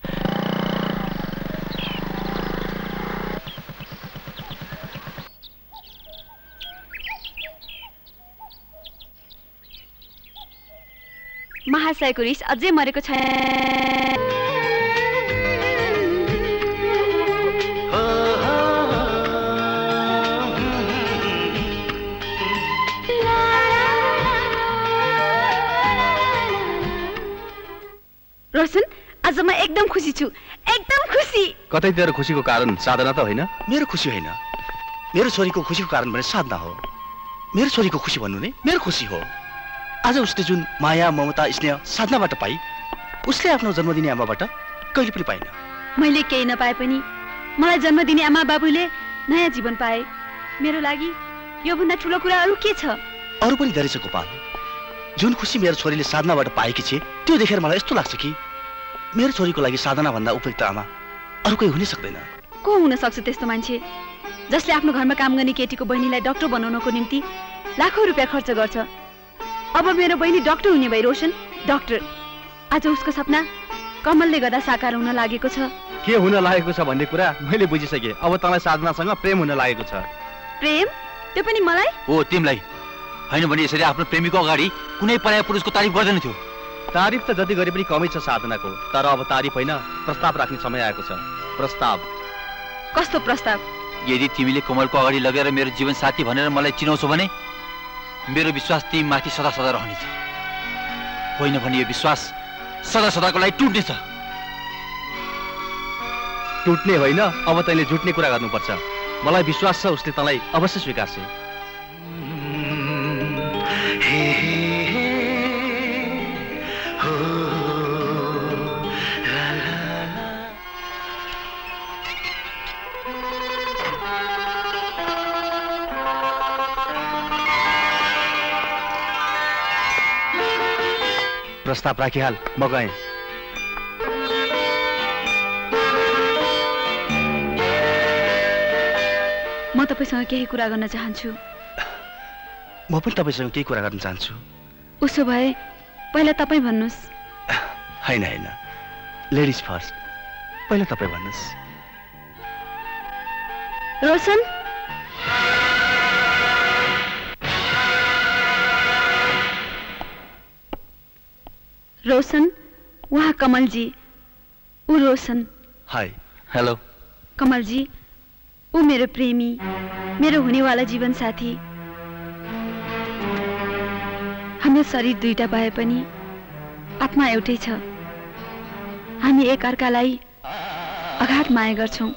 महाशयको रिस अझै मरेको छैन। रोशन, आज म एकदम खुसी छु, एकदम खुसी। कतैतिर खुसीको कारण साधना त होइन? मेरो खुसी होइन, मेरो छोरीको खुसीको कारण भने साधना हो। मेरो छोरीको खुसी भन्नु नै मेरो खुसी हो। आज उसले जुन माया, ममता, स्नेह साधनाबाट पाई, उसले आफ्नो जन्म दिने आमाबाट कहिले पनि पाइन। मैले केही नपाए पनि मलाई जन्म दिने आमा बाबुले नयाँ जीवन पाए। मेरो लागि यो भन्दा ठुलो कुरा अरू के छ? अरू पनि धेरै छ गोपाल। जुन खुसी मेरो छोरीले साधनाबाट पाएकी छे त्यो देखेर मलाई यस्तो लाग्छ कि मेरो छोरीको लागि साधना भन्दा उपयुक्त आमा अरू कोही हुनै सक्दैन। को हुन सक्छ त्यस्तो मान्छे जसले आफ्नो घरमा काम गर्ने केटीको बहिनीलाई डाक्टर बनाउनको निम्ति लाखौं रुपियाँ खर्च गर्छ। अब मेरो बहिनी डाक्टर हुने भई रोशन डाक्टर। आज उसको सपना कमलले गर्दा साकार हुन लागेको छ। के हुन लागेको छ भन्ने कुरा मैले बुझिसके। अब तँलाई साधनासँग प्रेम हुन लागेको छ। प्रेम? त्यो पनि मलाई? हो तिमीलाई। हैन भने यसरी आफ्नो प्रेमीको अगाडि कुनै पराया पुरुषको तारिफ गर्दैन थियो। तारिफ त जति गरे पनि कमै छ साधनाको। तर अब तारिफ होइन प्रस्ताव राख्ने समय आएको छ। प्रस्ताव? कस्तो प्रस्ताव? यदि तिमीले कमलको अगाडि लगेर मेरो जीवन साथी भनेर मलाई चिनाउँछौ भने मेरो विश्वास तिमीमाथि सदा सदा रहनेछ। होइन भने यो विश्वास सदा सदाको लागि टुट्नेछ। टुट्ने होइन, अब तैँले जुट्ने कुरा गर्नुपर्छ। मलाई विश्वास छ उसले तँलाई अवश्य स्वीकार्छ। प्रस्ताव राखिहाल, म गएँ। म तपाईसँग केही कुरा गर्न चाहन्छु। म पनि तपाईसँग केही कुरा गर्न चाहन्छु। उसो भए पहिला तपाईँ भन्नुहोस्। हैन हैन, लेडिज फर्स्ट। पहिला तपाईँ भन्नुहोस्। रोशन, रोशन, वहाँ कमलजी, ऊ रोशन। हाय। हेलो। कमलजी, ऊ मेरो प्रेमी, मेरो हुनेवाला जीवन साथी। हाम्रो शरीर दुईटा भए पनि आत्मा एउटै छ। हामी एक अर्कालाई अगाध माया गर्छौं।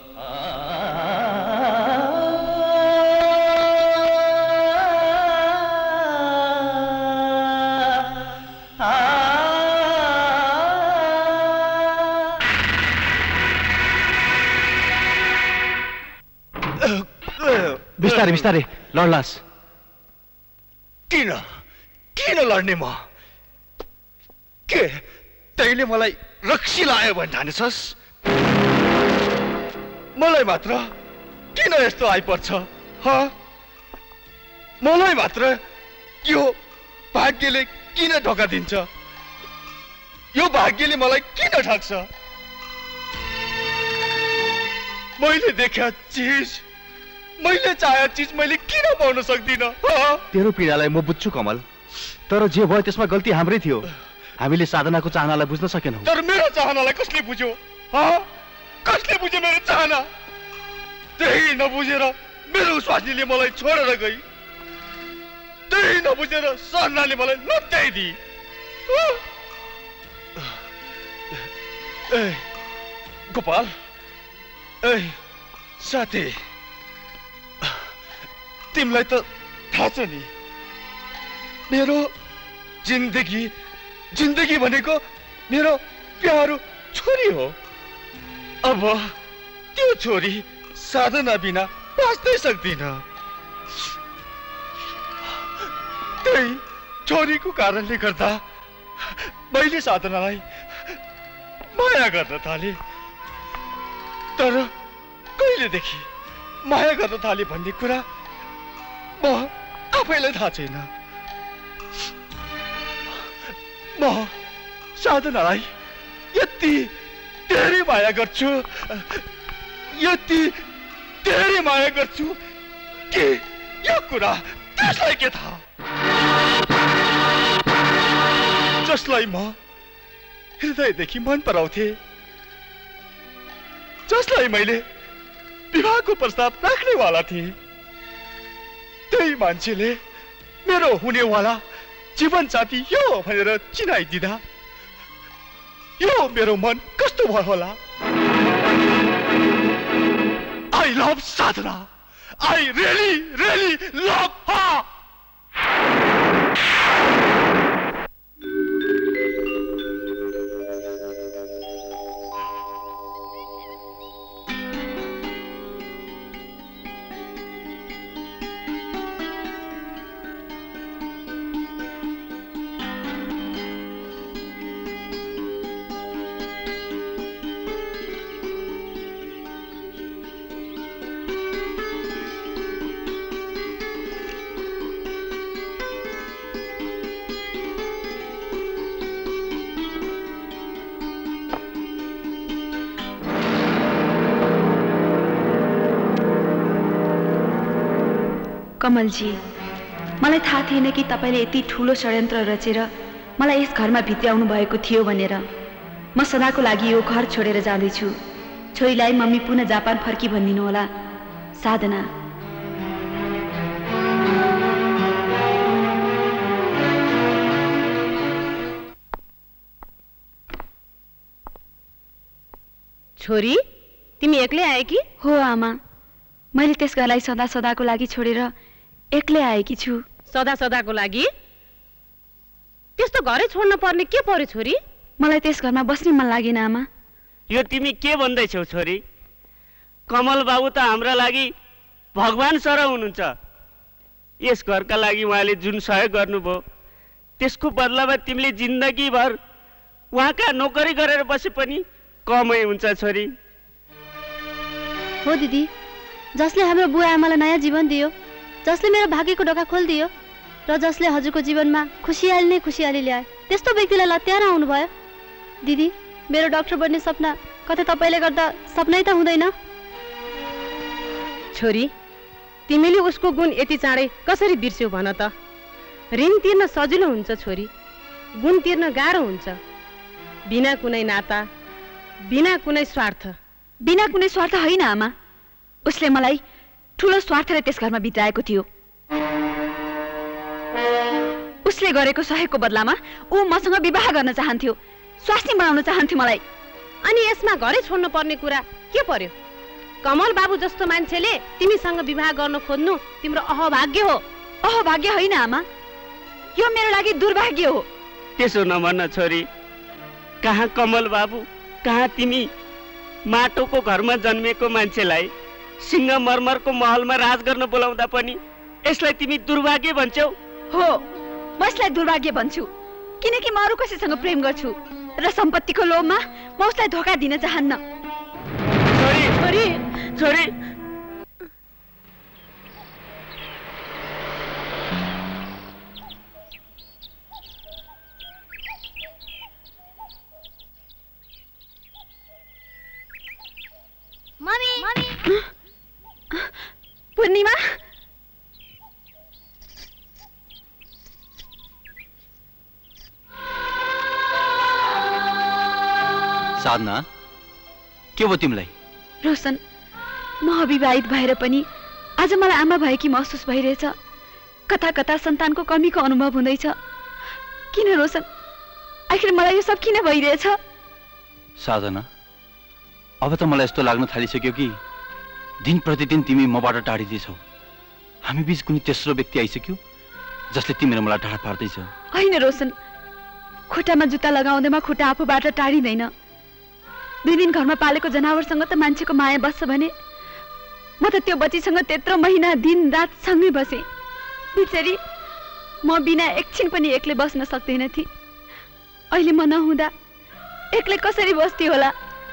बिस्तारै बिस्तारै लड्लास। किन किन लड्ने म? के तैँले मलाई रक्सी लायो भने ठानेछस्? मलाई मात्र किन यस्तो आइपर्छ? मलाई मात्र यो भाग्यले किन धोका दिन्छ? यो भाग्यले मलाई किन ठग्छ? मैले देखा चिज, मैले चाहे चिज मैले किन पाउन सक्दिनँ? तेरो पीडालाई म बुझ्छु कमल, तर जे भयो त्यसमा गल्ती हाम्रै थियो। हामीले साधनाको चाहनालाई बुझ्न सकेनौँ। तर मेरो चाहनालाई कसले बुझ्यो? कसले बुझ्यो मेरो चाहना? त्यही नबुझेर मेरो स्वास्नीले मलाई छोडेर गई। त्यही नबुझेर सरनाले मलाई लट्याइदिए। गोपाल, साथी, तिमीलाई त थाहा छ नि मेरो जिन्दगी भनेको मेरो प्यारो छोरी हो। अब त्यो छोरी साधना बिना बाँच्नै सक्दिन। त्यही छोरीको कारणले गर्दा मैले साधनालाई माया गर्न थाले। तर कहिलेदेखि माया गर्न थाले भन्ने कुरा म आफैलाई थाहा छैन। म साधनालाई यति धेरै माया गर्छु, यति धेरै माया गर्छु कि यो कुरा त्यसलाई के थाहा? जसलाई म हृदयदेखि मन पराउँथे, जसलाई मैले विवाहको प्रस्ताव राख्नेवाला थिएँ, त्यही मान्छेले मेरो हुनेवाला जीवन साथी यो भनेर चिनाइदिँदा यो मेरो मन कस्तो भयो होला? I love Sadhana. I really love her. Kamalji, मलाई थाहा थिएन कि तपाईँले यति ठुलो षड्यन्त्र रचेर मलाई यस घरमा भित्र्याउनु भएको थियो भनेर। म सदाको लागि यो घर छोडेर जाँदैछु। छोरीलाई मम्मी पुनः जापान फर्की भनिदिनु होला। साधना। छोरी, तिमी एक्लै आए कि? हो आमा, मैले त्यस घरलाई सदा सदाको लागि छोडेर एक्लै आएकी छु। सदा सदाको लागि? त्यस्तो घरै छोड्न पर्ने के पर्यो छोरी? मलाई त्यस घरमा बस्ने मन लागेन आमा। यो तिमी के भन्दैछौ छोरी? कमल बाबु त हाम्रा लागि भगवान सर हुनुहुन्छ। यस घरका लागि उहाँले जुन सहयोग गर्नुभयो त्यसको बदलामा तिमीले जिन्दगीभर उहाँका नोकरी गरेर बसे पनि कमै हुन्छ छोरी। हो दिदी, जसले हाम्रो बुवा आमालाई नयाँ जीवन दियो, जसले मेरो भाग्यको ढोका खोलिदियो र जसले हजुरको जीवनमा खुसियाली नै खुसियाली ल्याए, त्यस्तो व्यक्तिलाई लत्याएर आउनुभयो। दिदी, मेरो डाक्टर बन्ने सपना कतै तपाईँले गर्दा सपनै त हुँदैन। छोरी, तिमीले उसको गुण यति चाँडै कसरी बिर्स्यौ भन त? ऋण तिर्न सजिलो हुन्छ छोरी, गुण तिर्न गाह्रो हुन्छ। बिना कुनै नाता, बिना कुनै स्वार्थ। बिना कुनै स्वार्थ होइन आमा, उसले मलाई ठुलो स्वार्थले त्यस घरमा बिताएको थियो। उसले गरेको सहयोगको बदलामा ऊ मसँग विवाह गर्न चाहन्थ्यो, स्वास्नी बनाउन चाहन्थ्यो मलाई। अनि यसमा घरै छोड्नु पर्ने कुरा के पर्यो? कमल बाबु जस्तो मान्छेले तिमीसँग विवाह गर्न खोज्नु तिम्रो अहभाग्य हो। अहभाग्य होइन आमा, यो मेरो लागि दुर्भाग्य हो। त्यसो नभन्न छोरी, कहाँ कमल बाबु, कहाँ तिमी माटोको घरमा जन्मेको मान्छेलाई सिंहमरमरको महलमा राज गर्न बोलाउँदा पनि यसलाई तिमी दुर्भाग्य भन्छौ? हो, म यसलाई दुर्भाग्य भन्छु, किनकि म अरू कसैसँग प्रेम गर्छु र सम्पत्तिको लोभमा म उसलाई धोका दिन चाहन्न। छोरी, छोरी, छोरी, पूर्णिमा, साधना, के भयो तिमीलाई? रोशन, म अविवाहित भएर पनि आज मलाई आमा भएकी महसुस भइरहेछ। कता कता सन्तानको कमीको अनुभव हुँदैछ। किन रोशन, आखिर मलाई यो सब किन भइरहेछ? साधना, अब त मलाई यस्तो लाग्न थालिसक्यो कि दिन प्रतिदिन तिमी मबाट टाढिँदैछौ। हामी बीच कुनै तेस्रो व्यक्ति आइसक्यो जसले तिमी र मलाई टाढा पार्दैछ। होइन रोशन, खुट्टामा जुत्ता लगाउँदैमा खुट्टा आफूबाट टाढिँदैन। 2 दिन घरमा पालेको जनावरसँग त मान्छेको माया बस्छ भने म त त्यो बच्चीसँग त्यत्रो महिना दिन रात सँगै बसेँ। बिचरी, म बिना एकछिन पनि एक्लै बस्न सक्दैन थिएँ। अहिले म नहुँदा एक्लै कसरी बस्थ्यो होला?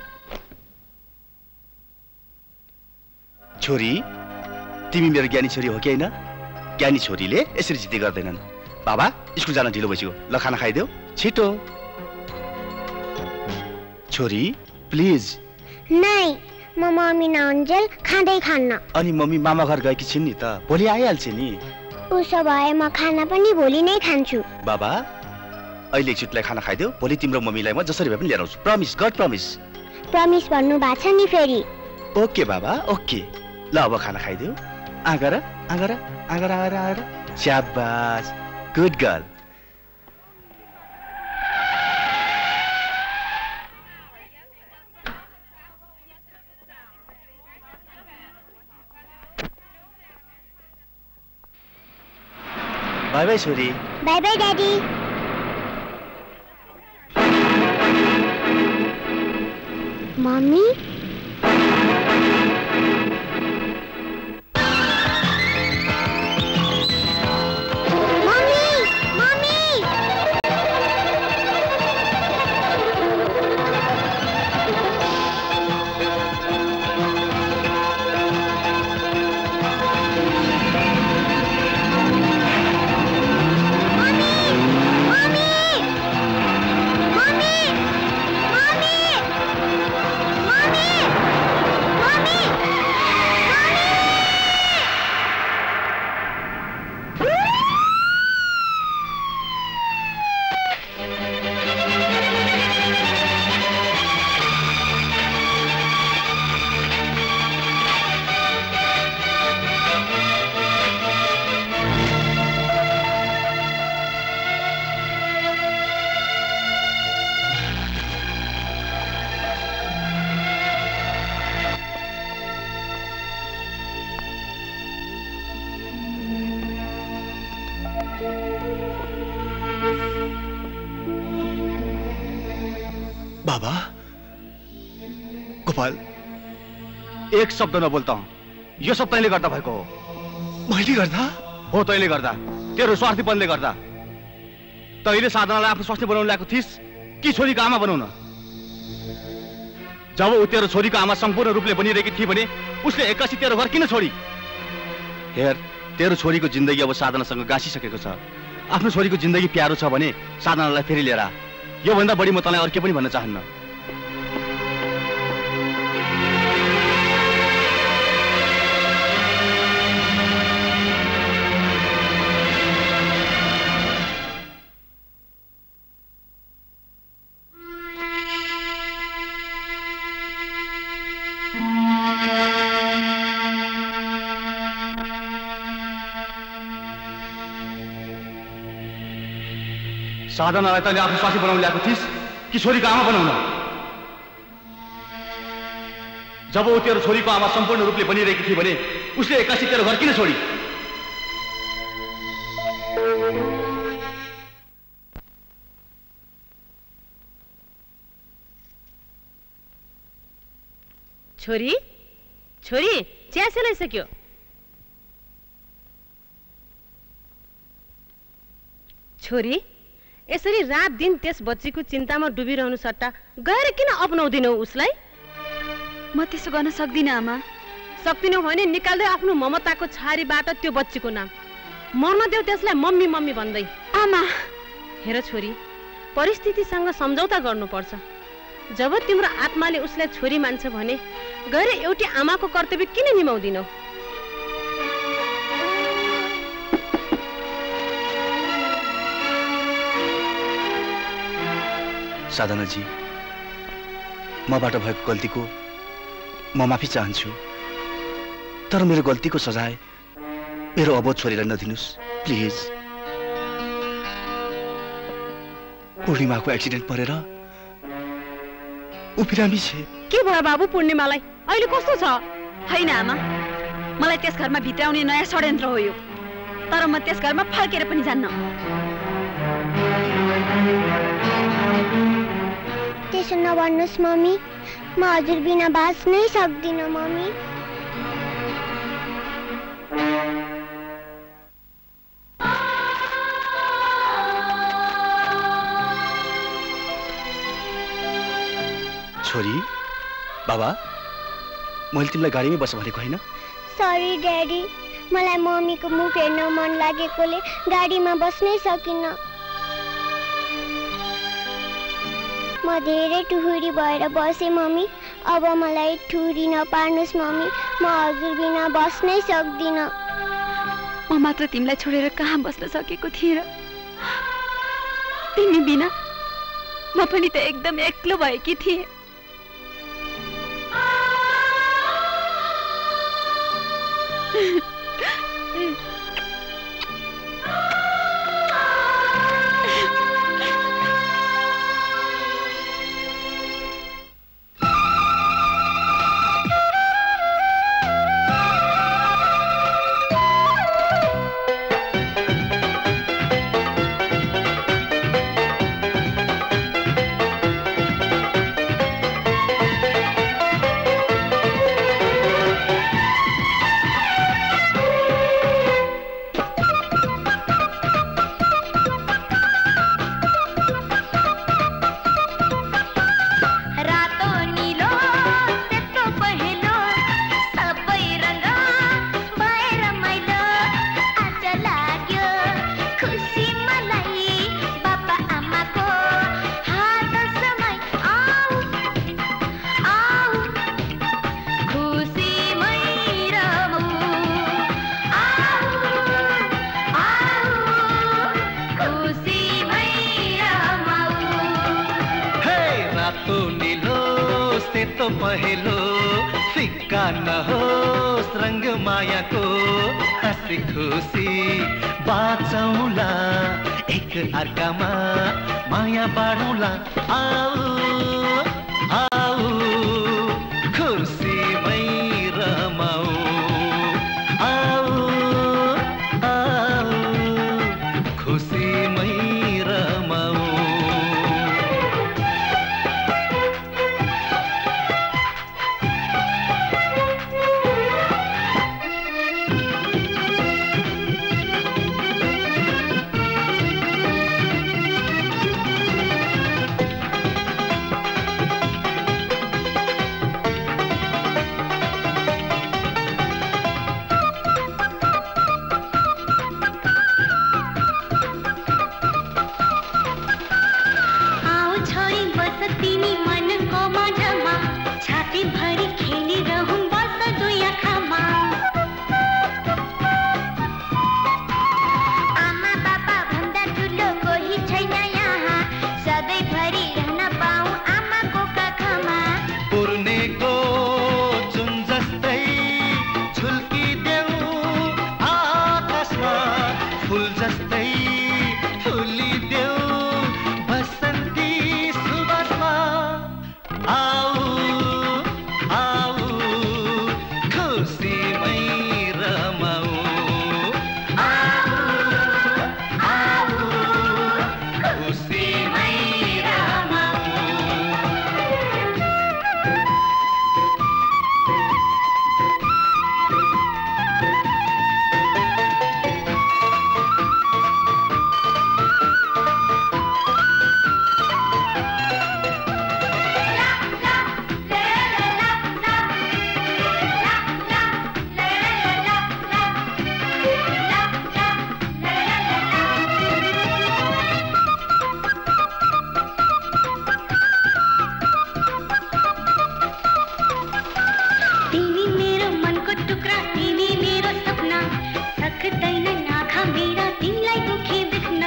छोरी, तिमी मेरो ज्ञानी छोरी हो कि होइन? ज्ञानी छोरीले यसरी जिद्दी गर्दैनन्। बाबा, स्कुल जान ढिलो भइसक्यो, ल खाना खाइदेऊ छिटो। छोरी प्लिज। नै, म मम्मी नहुन्जेल खाँदै खान्न। अनि मम्मी मामा घर गएकी छिन् नि त, भोलि आइहाल्छ नि। उसो भए म खाना पनि भोलि नै खान्छु। बाबा, अहिले एकचोटिलाई खाना खाइदेऊ, भोलि तिम्रो मम्मीलाई म जसरी भए पनि लिएर आउँछु। Promise, God promise. प्रमिस भन्नु भएको छ नि फेरि। ओके बाबा, ओके। ल अब खाना खाइदेऊ। आगर आगर आगर आगर आगर, शाबास, गुड गर्ल। बाय बाय छोरी। Bye bye daddy. मम्मी, बाबा गोपाल एक शब्द नबोल्ता हूँ। यो सब तैँले गर्दा भएको हो। मैले गर्दा? हो, तैँले गर्दा। तेरो स्वार्थीपनले गर्दा। तैँले साधनालाई आफ्नो स्वास्थ्य बनाउन ल्याएको थिइस् कि छोरीको आमा बनाउन? जब ऊ तेरो छोरीको आमा सम्पूर्ण रूपले बनिरहेकी थिए भने उसले एक्कासी तेरो घर किन छोडी? हेर, तेरो छोरीको जिन्दगी अब साधनासँग गाँसिसकेको छ। आफ्नो छोरीको जिन्दगी प्यारो छ भने साधनालाई फेरि लिएर आ। योभन्दा बढी म तँलाई अर्कै पनि भन्न चाहन्न। साधनालाई तैँले आफ्नो स्वास्थ्य बनाउन ल्याएको थिइस् कि छोरीको आमा बनाउन? जब ऊ तेरो छोरीको आमा सम्पूर्ण रूपले बनिरहेकी थिए भने उसले एक्कासी तेरो घर किन छोडी? छोरी छोरी चिया सेलाइसक्यो? छोरी यसरी रात दिन त्यस बच्चीको चिन्तामा डुबिरहनु सट्टा गएर किन अपनाउँदिनौ उसलाई? म त्यसो गर्न सक्दिनँ आमा। सक्दिनौ भने निकाल्दै आफ्नो ममताको छारीबाट त्यो बच्चीको नाम मर्न देऊ, त्यसलाई मम्मी मम्मी भन्दै। आमा हेर छोरी, परिस्थितिसँग सम्झौता गर्नुपर्छ। जब तिम्रो आत्माले उसलाई छोरी मान्छ भने गएर एउटी आमाको कर्तव्य किन निभाउँदिनौ? साधनाजी, मबाट भएको गल्तीको म माफी चाहन्छु, तर मेरो गल्तीको सजाय मेरो अबोध छोरीलाई नदिनुस् प्लिज। पूर्णिमाको एक्सिडेन्ट परेर ऊ बिरामी छे। के भयो बाबु पूर्णिमालाई? अहिले कस्तो छ? होइन आमा, मलाई त्यस घरमा भित्राउने नयाँ षड्यन्त्र हो यो। तर म त्यस घरमा फर्केर पनि जान्न। त्यसो नभन्नुहोस् मम्मी, म हजुर बिना बाँच्नै सक्दिनँ मम्मी। छोरी, बाबा, मैले तिमीलाई गाडीमै बस भनेको होइन? सरी ड्याडी, मलाई मम्मीको मुख हेर्न मन लागेकोले गाडीमा बस्नै सकिनँ। म धेरै टुहुरी भएर बसेँ मम्मी। अब मलाई ठुरी नपार्नुहोस् मम्मी, म हजुर बिना बस्नै सक्दिनँ। म मात्र तिमीलाई छोडेर कहाँ बस्न सकेको थिएँ र? तिमी बिना म पनि त एकदम एक्लो भएकी थिएँ। तो पहलो फिक्का न होस् रंग माया को हंसी खुशी बाँचौला एक अर्कामा माया बाँडौला आऊ आऊ खुसीमै रमाऊ आऊ आऊ खुसीमै रमाऊ तिमी मनको माझमा छाती भरी खेलिरहौँ बस दुई आँखामा आमा बाबा भन्दा ठुलो कोही छैन यहाँ सधैँभरि रहन पाऊँ आमाको काखमा पूर्णेको जुन जस्तै झुल्किदेऊ आकाशमा फुल जस्तै फुलिदेऊ बसन्ती सुबासमा आऊ आऊ खुसीमै रमाऊ आऊ आऊ खुसीमै रमाऊ तिमी मेरो मनको टुक्रा तिमी मेरो सपना सक्दैन आँखा मेरा तिमीलाई दुखी देख्न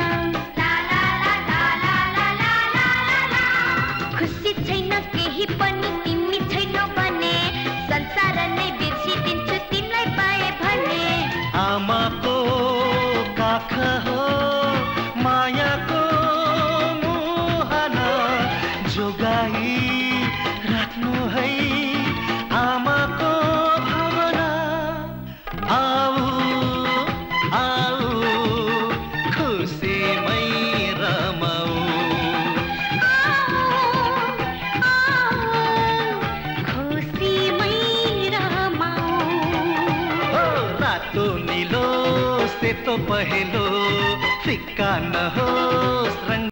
खुसी छैन केही पनि तिमी छैनौ भने संसार नै बिर्सिदिन्छु तिमीलाई पाए भने आमाको काख हो मायाको मुहाना जोगाई राख्नु है आमाको भावना आऊ आऊ खुसीमै रमाऊ खुसीमै रमाऊ रातो नीलो सेतो पहेलो फिक्का नहोस् रंग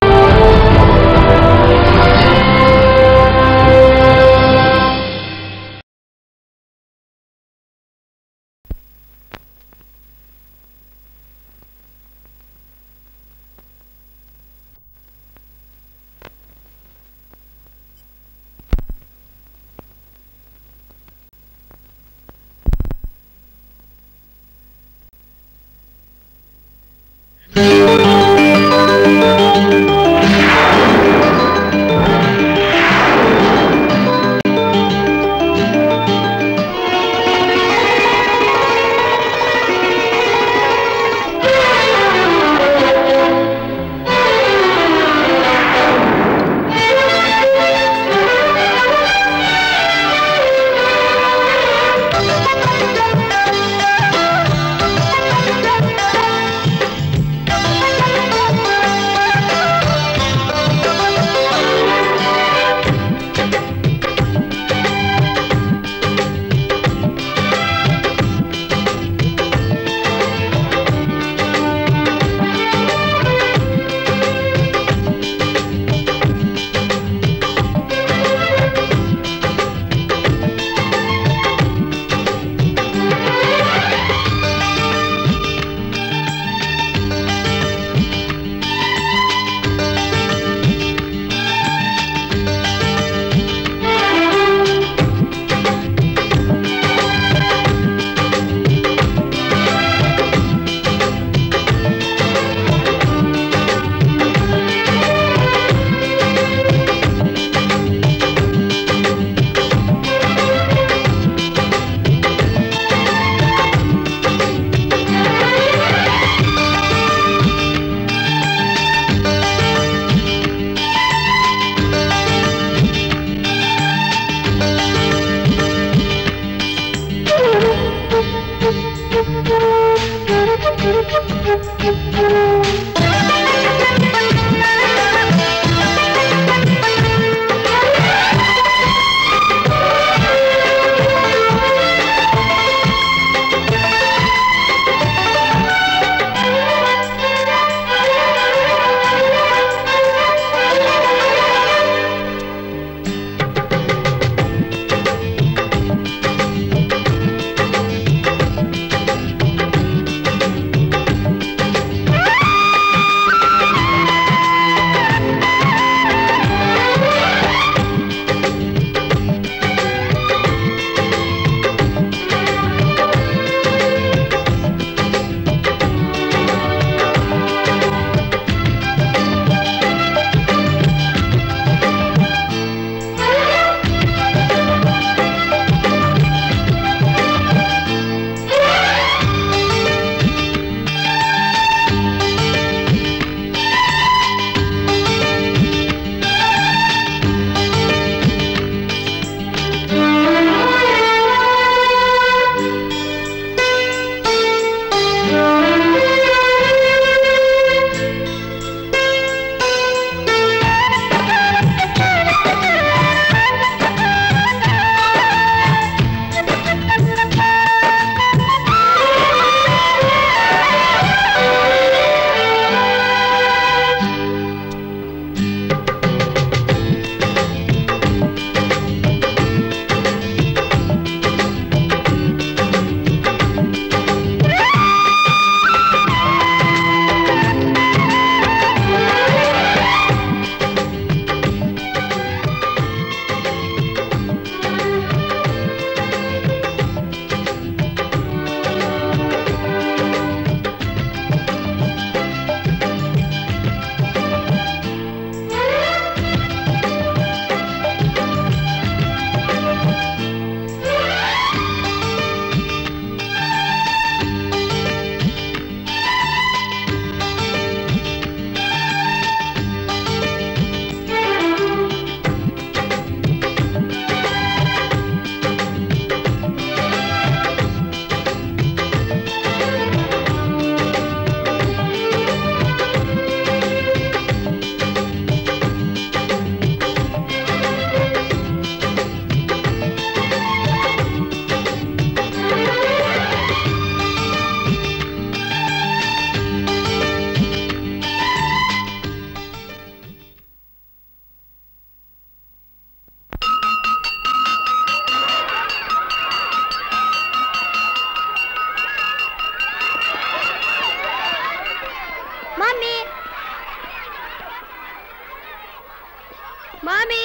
मम्मी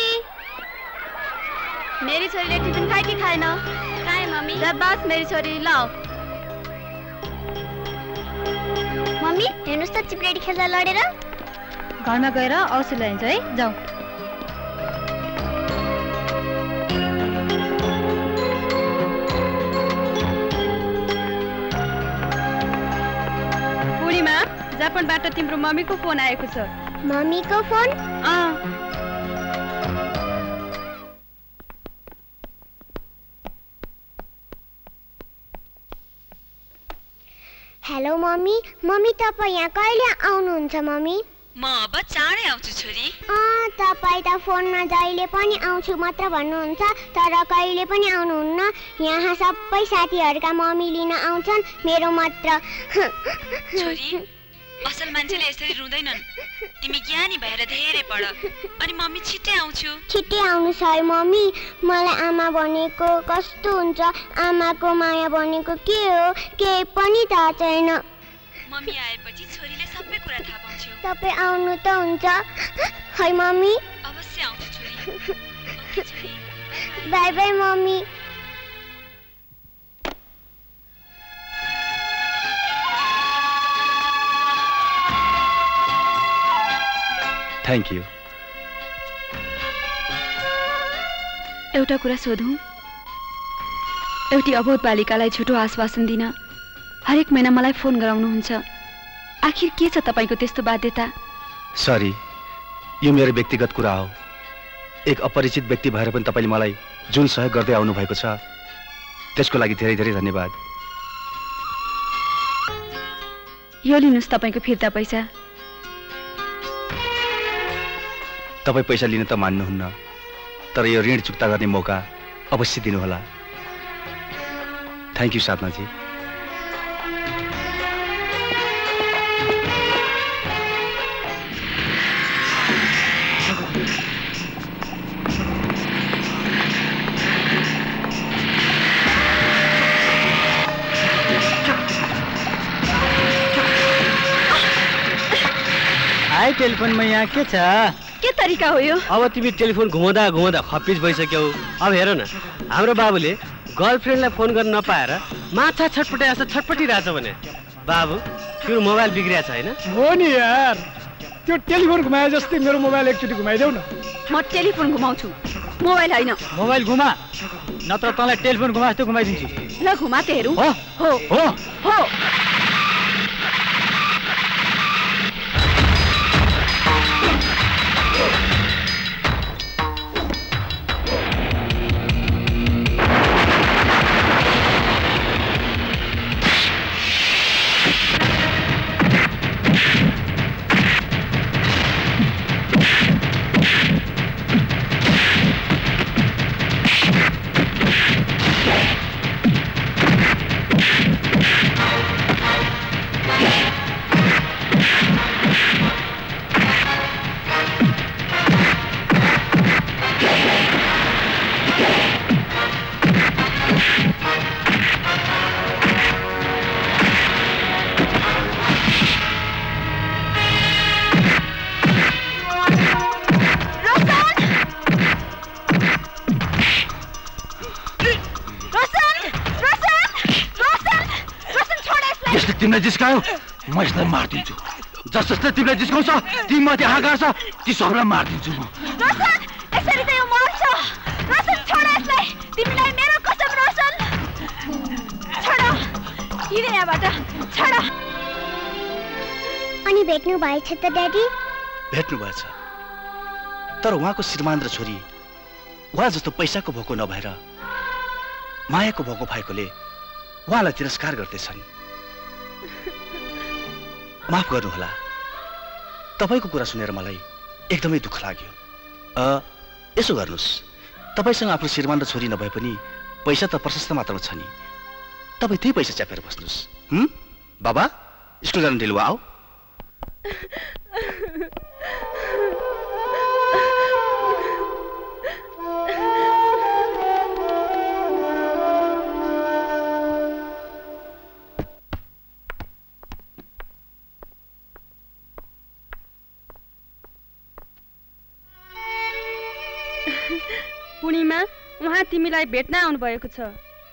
मेरी छोरीले टिफिन खाए कि खाएन? खाए मम्मी। बस मेरी छोरी लाओ। मम्मी हेर्नुस् त चिप्लेटी खेल्दा लडेर। घरमा गएर औषधि ल्याइन्छ है, जाऊ। पूर्णिमा, जापानबाट तिम्रो मम्मीको फोन आएको छ। मम्मीको फोन? Hello mummy. मम्मी तपाईँ यहाँ कहिले आउनुहुन्छ मम्मी? म अब चाँडै आउँछु छोरी। तपाईँ त फोनमा जहिले पनि आउँछु मात्र भन्नुहुन्छ, तर कहिले पनि आउनुहुन्न। यहाँ सबै साथीहरूका मम्मी लिन आउँछन्, मेरो मात्र। छोरी, असल मान्छेले यसरी रुँदैनन्। तिमी ज्ञानी भएर धेरै पढ, अनि मम्मी छिट्टै आउँछु। छिट्टै आउनुहोस् है मम्मी। मलाई आमा भनेको कस्तो हुन्छ, आमाको माया भनेको के हो, केही पनि थाहा छैन। मम्मी आएपछि छोरीले सबै कुरा थाहा पाउँछौ। तपाईँ आउनु त हुन्छ है मम्मी? अवश्य आउँछु छोरी। ओके छोरी। Bye bye mummy. Thank you. एउटा कुरा सोधौँ? एउटी अबोध बालिकालाई झुटो आश्वासन दिन हरेक महिना मलाई फोन गराउनुहुन्छ। आखिर के छ तपाईँको त्यस्तो बाध्यता? सरी, यो मेरो व्यक्तिगत कुरा हो। एक अपरिचित व्यक्ति भएर पनि तपाईँले मलाई जुन सहयोग गर्दै आउनु भएको छ, त्यसको लागि धेरै धेरै धन्यवाद। यो लिनुहोस् तपाईँको फिर्ता पैसा। तपाईँ पैसा लिन त मान्नुहुन्न, तर यो ऋण चुक्ता गर्ने मौका अवश्य दिनुहोला। Thank you Sadhanaji. हाई, टेलिफोनमा यहाँ के छ? के तरिका हो यो? अब तिमी टेलिफोन घुमाउँदा घुमाउँदा खप्पिस भइसक्यौ। अब हेर न, हाम्रो बाबुले गर्लफ्रेन्डलाई फोन गर्न नपाएर माछा छटपटाए जस्तो छटपटिरहेछ भने। बाबु, तिम्रो मोबाइल बिग्रिया छ होइन? हो नि यार, त्यो टेलिफोन घुमाए जस्तै मेरो मोबाइल एकचोटि घुमाइदेऊ न। म टेलिफोन घुमाउँछु, मोबाइल होइन। मोबाइल घुमा, नत्र तँलाई टेलिफोन घुमा जस्तो घुमाइदिन्छु। ल घुमा त हेरौँ। हो हो हो हो। तिमीलाई जिस्कायो, म यसलाई मारिदिन्छु। जसले तिमीलाई जिस्काउँछ, तिमीमाथि हात गाड्छ, ती सबैलाई मारिदिन्छु म। रोशन, यसरी त यो मर्छ। रोशन, छोड यसलाई। तिमीलाई मेरो कसम रोशन। छोड। हिँड यहाँबाट। छोड। अनि भेट्नु भएछ त ड्याडी? भेट्नु भएछ, तर उहाँको श्रीमान र छोरी उहाँ जस्तो पैसाको भोको नभएर मायाको भोको भएकोले उहाँलाई तिरस्कार गर्दैछन्। माफ गर्नुहोला, तपाईँको कुरा सुनेर मलाई एकदमै दुःख लाग्यो। यसो गर्नुहोस्, तपाईँसँग आफ्नो श्रीमान र छोरी नभए पनि पैसा त प्रशस्त मात्रामा छ नि, तपाईँ त्यही पैसा च्यापेर बस्नुहोस्। बाबा, स्कुल जानु ढिलो आऊ। पूर्णिमा उहाँ तिमीलाई भेट्न आउनु भएको छ।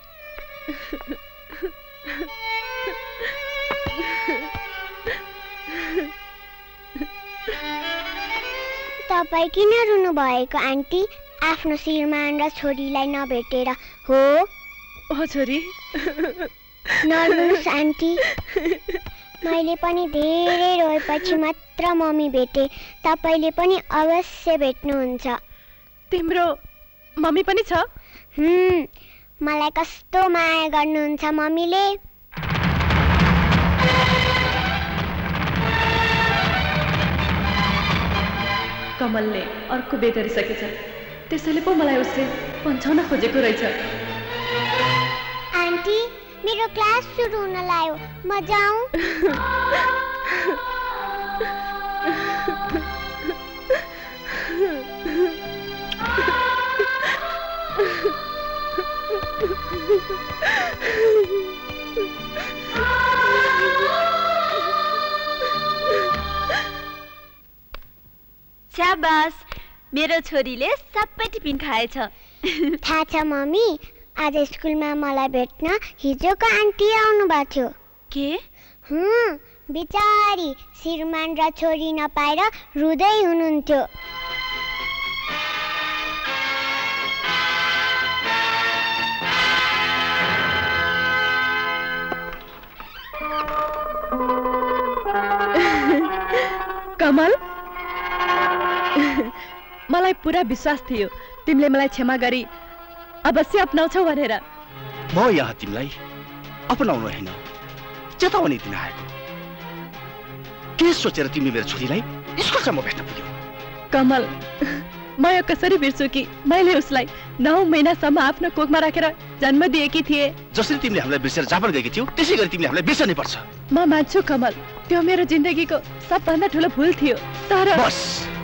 तपाईँ किन रुनु भएको आन्टी? आफ्नो श्रीमान र छोरीलाई नभेटेर हो? ओ छोरी, नर्नुहोस् आन्टी, मैले पनि धेरै रोएपछि मात्र मम्मी भेटे। तपाईँले पनि अवश्य भेट्नुहुन्छ। तिम्रो मम्मी पनि छ? मलाई कस्तो माया गर्नुहुन्छ मम्मीले। कमलले अर्को बिहे गरिसकेछ, त्यसैले पो मलाई उसले पन्छाउन खोजेको रहेछ। आन्टी, मेरो क्लास सुरु हुन लाग्यो, म जाऊँ? शाबास, मेरो छोरीले सबै टिफिन खाएछ। थाहा छ मम्मी, आज स्कुलमा मलाई भेट्न हिजोको आन्टी आउनु भएको थियो। के? बिचारी श्रीमान र छोरी नपाएर रुँदै हुनुहुन्थ्यो। कमल, मलाई पुरा विश्वास थियो तिमीले मलाई क्षमा गरी अवश्य अपनाउँछौ भनेर। म यहाँ तिमीलाई अपनाउनु होइन, चेतावनी दिन आएको। के सोचेर तिमी मेरो छोरीलाई स्कुलसम्म भेट्न पुग्यौ? कमल, म यो कसरी बिर्छु कि मैले उसलाई 9 महिनासम्म आफ्नो कोखमा राखेर जन्म दिएकी थिए। जसरी तिमीले हामीलाई बिर्सेर जापान गएकी थियौ, त्यसै गरी तिमीले हामीलाई बिर्सनै पर्छ। म मान्छु कमल, त्यो मेरो जिन्दगीको सबभन्दा ठुलो भुल थियो, तर बस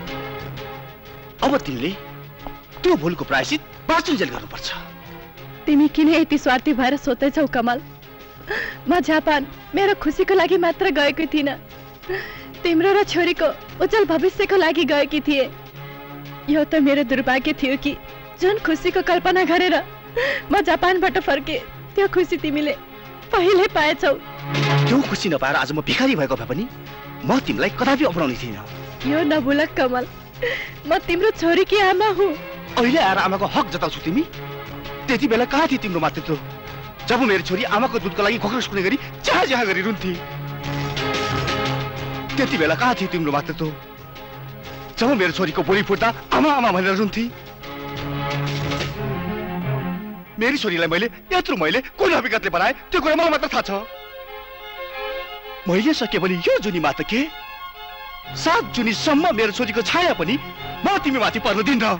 अब तिमीले त्यो भुलको प्रायश्चित 5 दिन जेल गर्नुपर्छ। तिमी किन यति स्वार्थी भएर सोच्दैछौ कमल? म जापान मेरो खुसीको लागि मात्र गएको थिइन, तिम्रो र छोरीको उज्जवल भविष्यको लागि गएकी थिए। यो त मेरो दुर्भाग्य थियो कि जुन खुसीको कल्पना गरेर म जापानबाट फर्के, त्यो खुसी तिमीले पहिले पाएछौ। त्यो खुसी नपाएर आज म भिखारी भएको भए पनि म तिमीलाई कदापि अपनाउने थिइन। यो नभुल कमल, म तिम्रो छोरीकी आमा हुँ। अहिले आएर आमाको हक जताउँछु तिमी? त्यति बेला कहाँ थियो तिम्रो मातृत्व? जब मेरो छोरी आमाको दुधको लागि घोक्रो सुक्ने गरी जहाँ गरी रुन्थे, त्यति बेला कहाँ थियो तिम्रो मातृत्व? जब मेरो छोरीको बोली फुट्दा आमा आमा भनेर रुन्थे। मेरी छोरीलाई मैले कुन हकीकतले बनाए त्यो कुरा मलाई मात्र थाहा छ। मैले सके भने यो जुनी मात्र के 7 जुनीसम्म मेरो छोरीको छाया पनि म तिमी माथि पर्न दिन्न।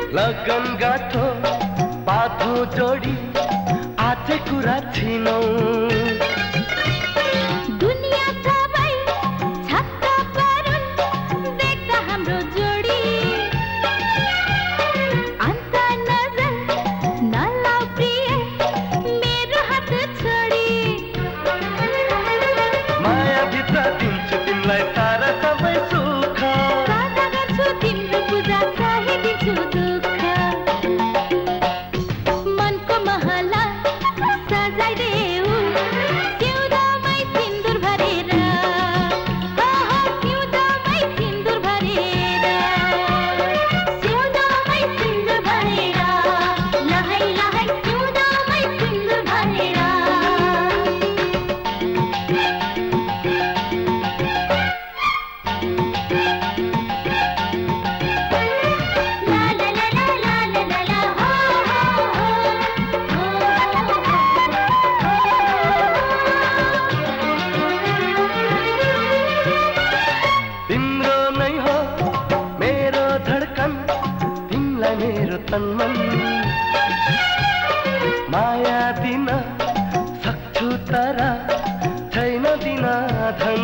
लगन गाँठो बाँधो जोडी आज कुरा छिनौ दुनिया सबै छक्क परुन् देख्दा हाम्रो जोडी अन्त नजर नलाउ प्रिय मेरो हात छोडी माया भित्र दिन्छु तिमीलाई सारा सबै सुख सदा गर्छु तिम्रो पूजा सहिदिन्छु दुःख मनको महला सजाइदेऊ सिउँदोमै सिन्दुर भरेर सिउँदोमै सिन्दुर भरेर सिउँदोमै सिन्दुर भरेर लहै लहै सिउँदोमै सिन्दुर भरेर तिम्रो नै हो मेरो धडकन तिमीलाई मेरो तन्मन माया दिन सक्छु तर छैन दिन धन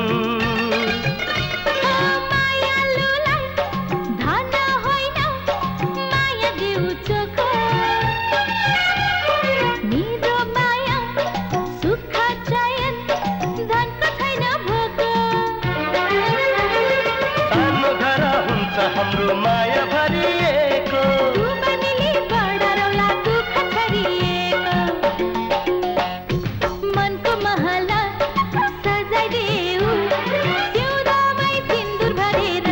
मायालुलाई धन होइन माया देऊ चोख मेरो माया सुख चयन धनको छैन भोग सानो घर हुन्छ हाम्रो माया भरिएको दुबनिली बढारौला दुःख छरिएको मनको महला सजाइदेऊ सिउँदोमै सिन्दुर भरेर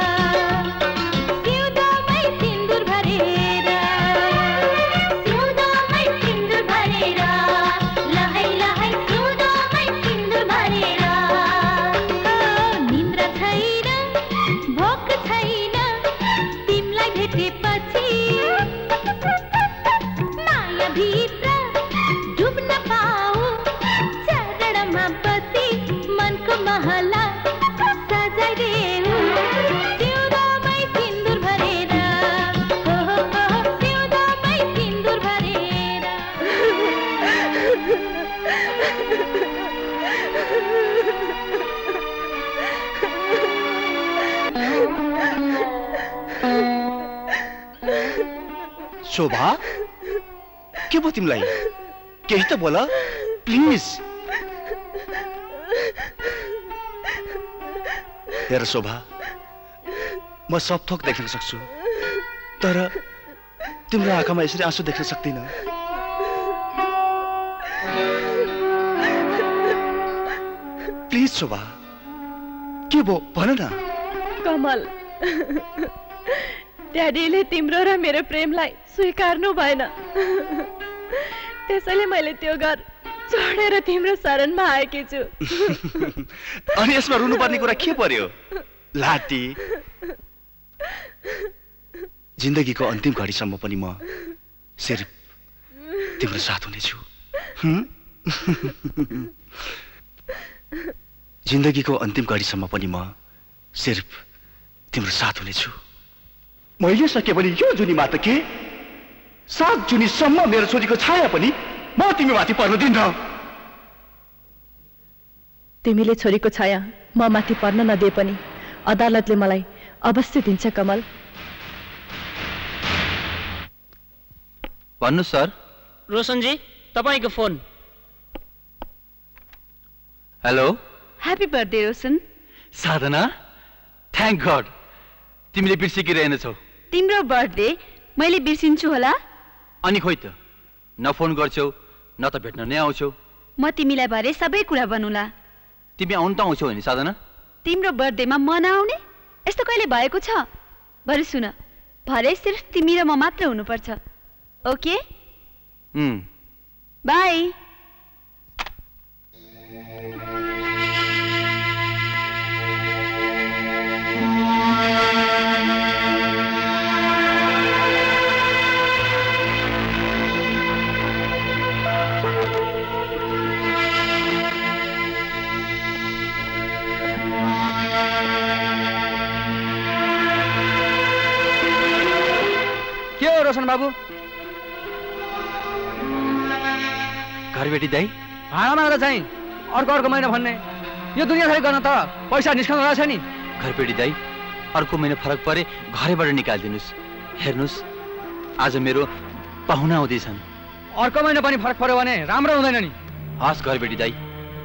सिउँदोमै सिन्दुर भरेर सिउँदोमै सिन्दुर भरेर लहै लहै सिउँदोमै सिन्दुर भरेर निन्द्रा छैन भोक छैन तिमीलाई भेटेपछि माया भित्र डुब्न पाऊ चरणमा बसी मनको महला सजाइदेऊ सिउँदोमै सिन्दुर भरेर सिउँदोमै सिन्दुर भरेर शोभा के भयो तिमीलाई केही त बोल प्लिज हेर शोभा म सब थोक देख्न सक्छु तर तिम्रो आँखामा यसरी आँसु देख्न सक्दिनँ प्लिज शोभा के भयो भन न कमल ड्याडीले तिम्रो र मेरो प्रेमलाई स्वीकार्नु भएन त्यसैले मैले त्यो घर छोडेर तिम्रो शरणमा आएकी छु अनि यसमा रुनुपर्ने कुरा के पर्यो लाटी जिन्दगीको अन्तिम घडीसम्म पनि म सिर्फ तिम्रो साथ हुनेछु जिन्दगीको अन्तिम घडीसम्म पनि म सिर्फ तिम्रो साथ हुनेछु मैले सके भने यो जुनीमा त के 7 जुनीसम्म मेरो छोरीको छाया पनि म तिमी माथि पर्न दिन्न तिमीले छोरीको छाया म माथि पर्न नदिए पनि अदालतले मलाई अवश्य दिन्छ कमल भन्नु सर रोशनजी तपाईको phone hello happy birthday Roshan Sadhana thank God तिमीले बिर्सेकी रहेनछौ तिम्रो बर्थडे मैले बिर्सिन्छु होला अनि खोइ त न फोन गर्छौ न त भेट्न नै आउँछौ म तिमीलाई भरे सबै कुरा बनौला तिमी आउन त आउँछौ नि साधना तिम्रो बर्थडेमा म नआउने यस्तो कहिले भएको छ बरु सुन भरे सिर्फ तिमी र म मात्र हुनुपर्छ ओके बाई के हो रोशन बाबु? घरबेटी दाइ भाडामा आएर चाहिँ अर्को महिना भन्ने यो दुनियाँभरि गर्न त पैसा निस्कनु रहेछ नि। घरबेटी दाइ अर्को महिना फरक परे घरैबाट निकालिदिनुहोस्। हेर्नुहोस् आज मेरो पाहुना आउँदैछन्। अर्को महिना पनि फरक पर्यो भने राम्रो हुँदैन नि। हस् घरबेटी दाइ।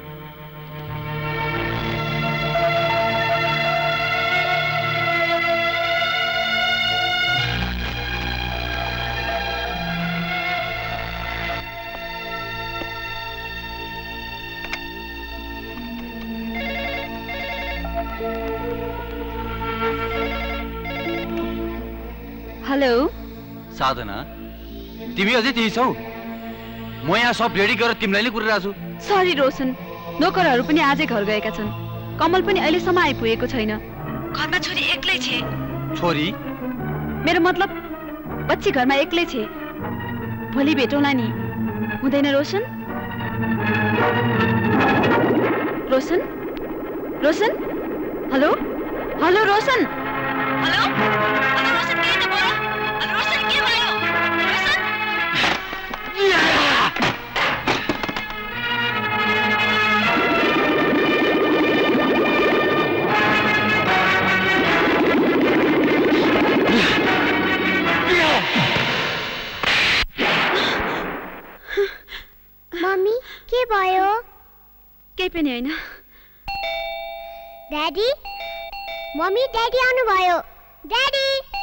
हेलो साधना, तिमी अझै त्यही छौ? म यहाँ सब रेडी गरेर तिमीलाई नै कुरिरहेको छु। सरी रोशन, नोकरहरू पनि आजै घर गएका छन्। कमल पनि अहिलेसम्म आइपुगेको छैन। घरमा छोरी एक्लै छे। छोरी? मेरो मतलब बच्ची घरमा एक्लै छे। भोलि भेटौँला नि, हुँदैन Roshan? Roshan? Roshan? Hello hello Roshan? Hello hello Roshan, के त भयो? हेलो रोशन, के भयो? रोशन? मम्मी के भयो? केही पनि होइन। ड्याडी, मम्मी ड्याडी आउनुभयो। ड्याडी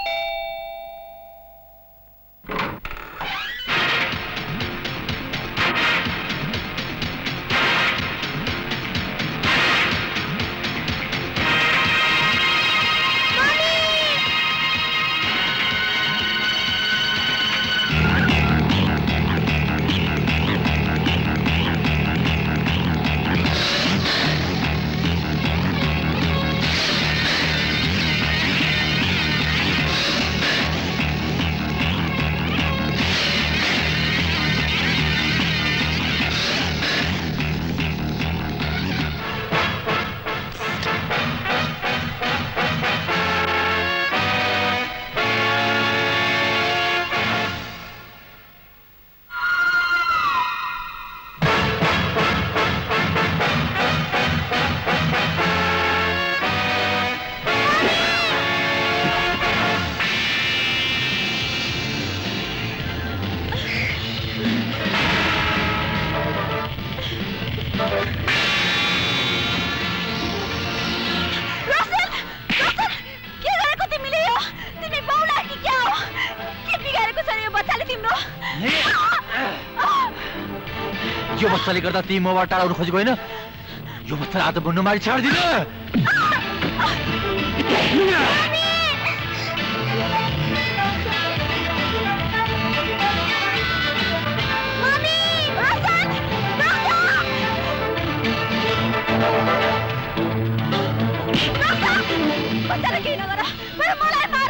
यो बच्चाले गर्दा तिमी मबाट टाढा उठ्न खोजेको होइन? यो बच्चाले आज भन्नु मारी छाडिदिनु। बच्चालाई केही नगर, मलाई मार।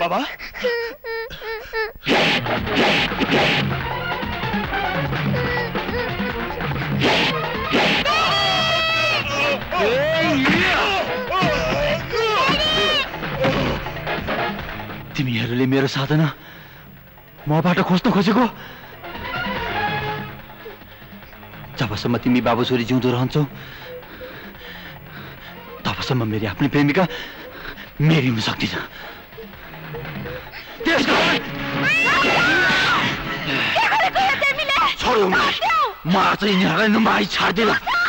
बाबा तिमीहरूले मेरो साधना मबाट खोज्न खोजेको जबसम्म तिमी बाबु छोरी जिउँदो रहन्छौ तबसम्म मेरी आफ्नै प्रेमिका मेरी हुन सक्दिन। छोड्यो म आज यिनीहरूलाई नुमाई छाड्दिन।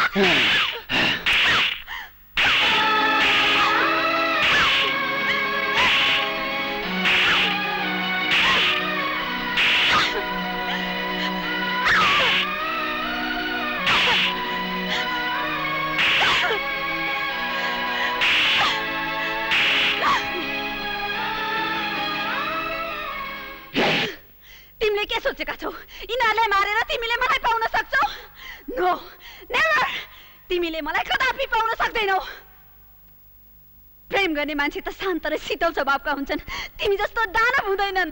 के सोचेका छौ यिनीहरूलाई मारेर तिमीले मलाई पाउन सक्छौ? नो नेभर, तिमीले मलाई कदापि पाउन सक्दैनौ। प्रेम गर्ने मान्छे त शान्त र शीतल स्वभावका हुन्छन्, तिमी जस्तो दानव हुँदैनन्।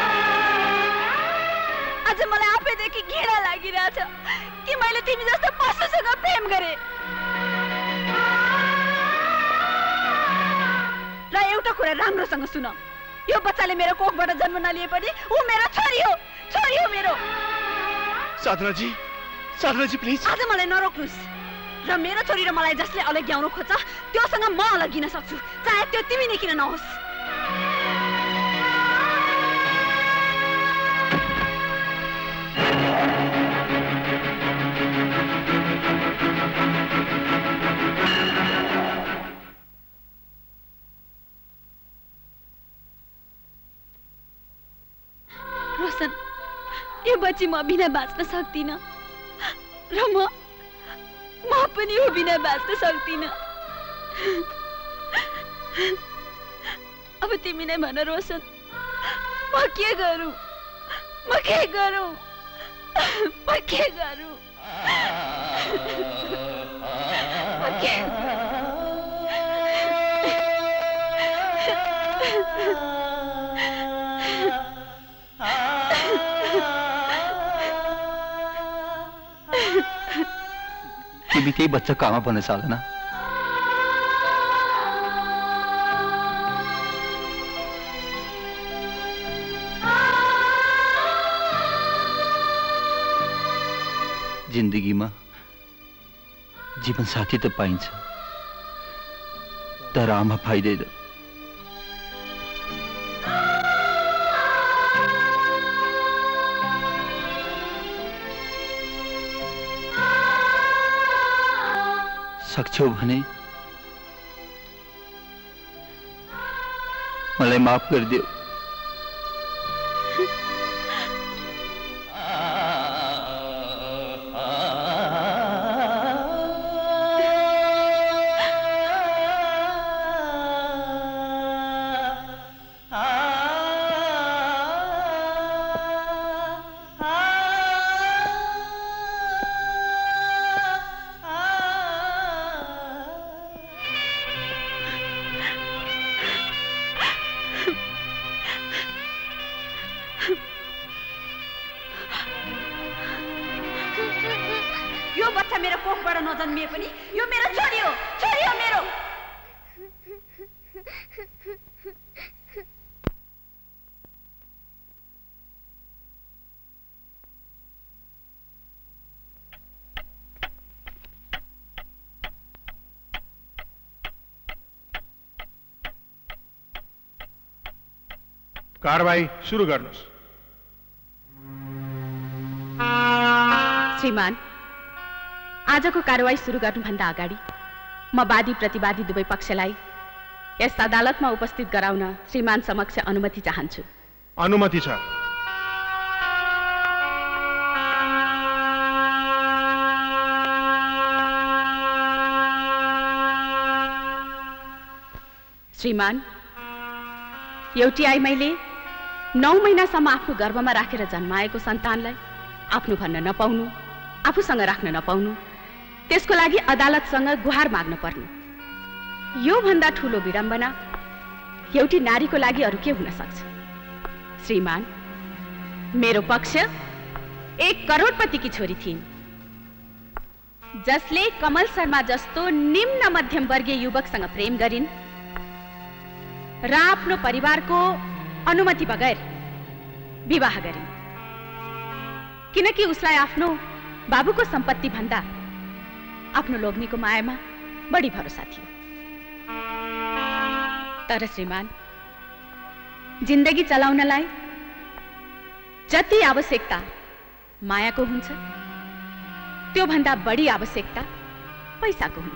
आज मलाई आफैदेखि घृणा लागिरहेछ कि मैले तिमी जस्तो पशुसँग प्रेम गरे। र एउटा कुरा राम्रोसँग सुन, यो बच्चाले मेरो कोखबाट जन्म नलिए पनि ऊ मेरो छोरी हो, छोरी हो मेरो। साधना जी प्लिज आज मलाई नरोक्नुस् र मेरो छोरी र मलाई जसले अलग्याउनु खोज्छ त्योसँग म अलगिन सक्छु, चाहे त्यो तिमी नै किन नहोस्। रोशन, यो बच्ची म बिना बाँच्न सक्दिन र म पनि यो बिना बाँच्न सक्दिन। अब तिमी नै भन रोशन, म के गरौँ? म के गरौँ? म के गरौँ? म के तिमी त्यही बच्चाको आमा बन्न साधना। जिन्दगीमा जीवन साथी त पाइन्छ तर आमा पाइँदैन। सक्छौ भने मलाई माफ गरिदेऊ। नजन्मिए पनि यो मेरो छोरी हो, छोरी हो मेरो। कारवाही सुरु गर्नुस्। श्रीमान, आजको कारवाही सुरु गर्नुभन्दा अगाडि म वादी प्रतिवादी दुवै पक्षलाई यस अदालतमा उपस्थित गराउन श्रीमान समक्ष अनुमति चाहन्छु। अनुमति छ। श्रीमान, एउटी आइमाईले 9 महिनासम्म आफ्नो गर्भमा राखेर जन्माएको सन्तानलाई आफ्नो भन्न नपाउनु, आफूसँग राख्न नपाउनु, त्यसको लागि अदालतसँग गुहार माग्न पर्नु, यो भन्दा ठूलो विडम्बना एउटी नारीको लागि अरू के हुन सक्छ? श्रीमान, मेरो पक्ष 1 करोडपतिकी छोरी थिइन्, जसले कमल शर्मा जस्तो निम्न मध्यम वर्गीय युवकसँग प्रेम गरिन् र आफ्नो परिवारको अनुमति बगैर विवाह गरिन्, किनकि उसलाई आफ्नो बाबुको सम्पत्ति भन्दा आफ्नो लोग्नीको मायामा बढी भरोसा थियो। तर श्रीमान, जिन्दगी चलाउनलाई जति आवश्यकता मायाको हुन्छ, त्यो भन्दा बढी आवश्यकता पैसाको हुन्छ।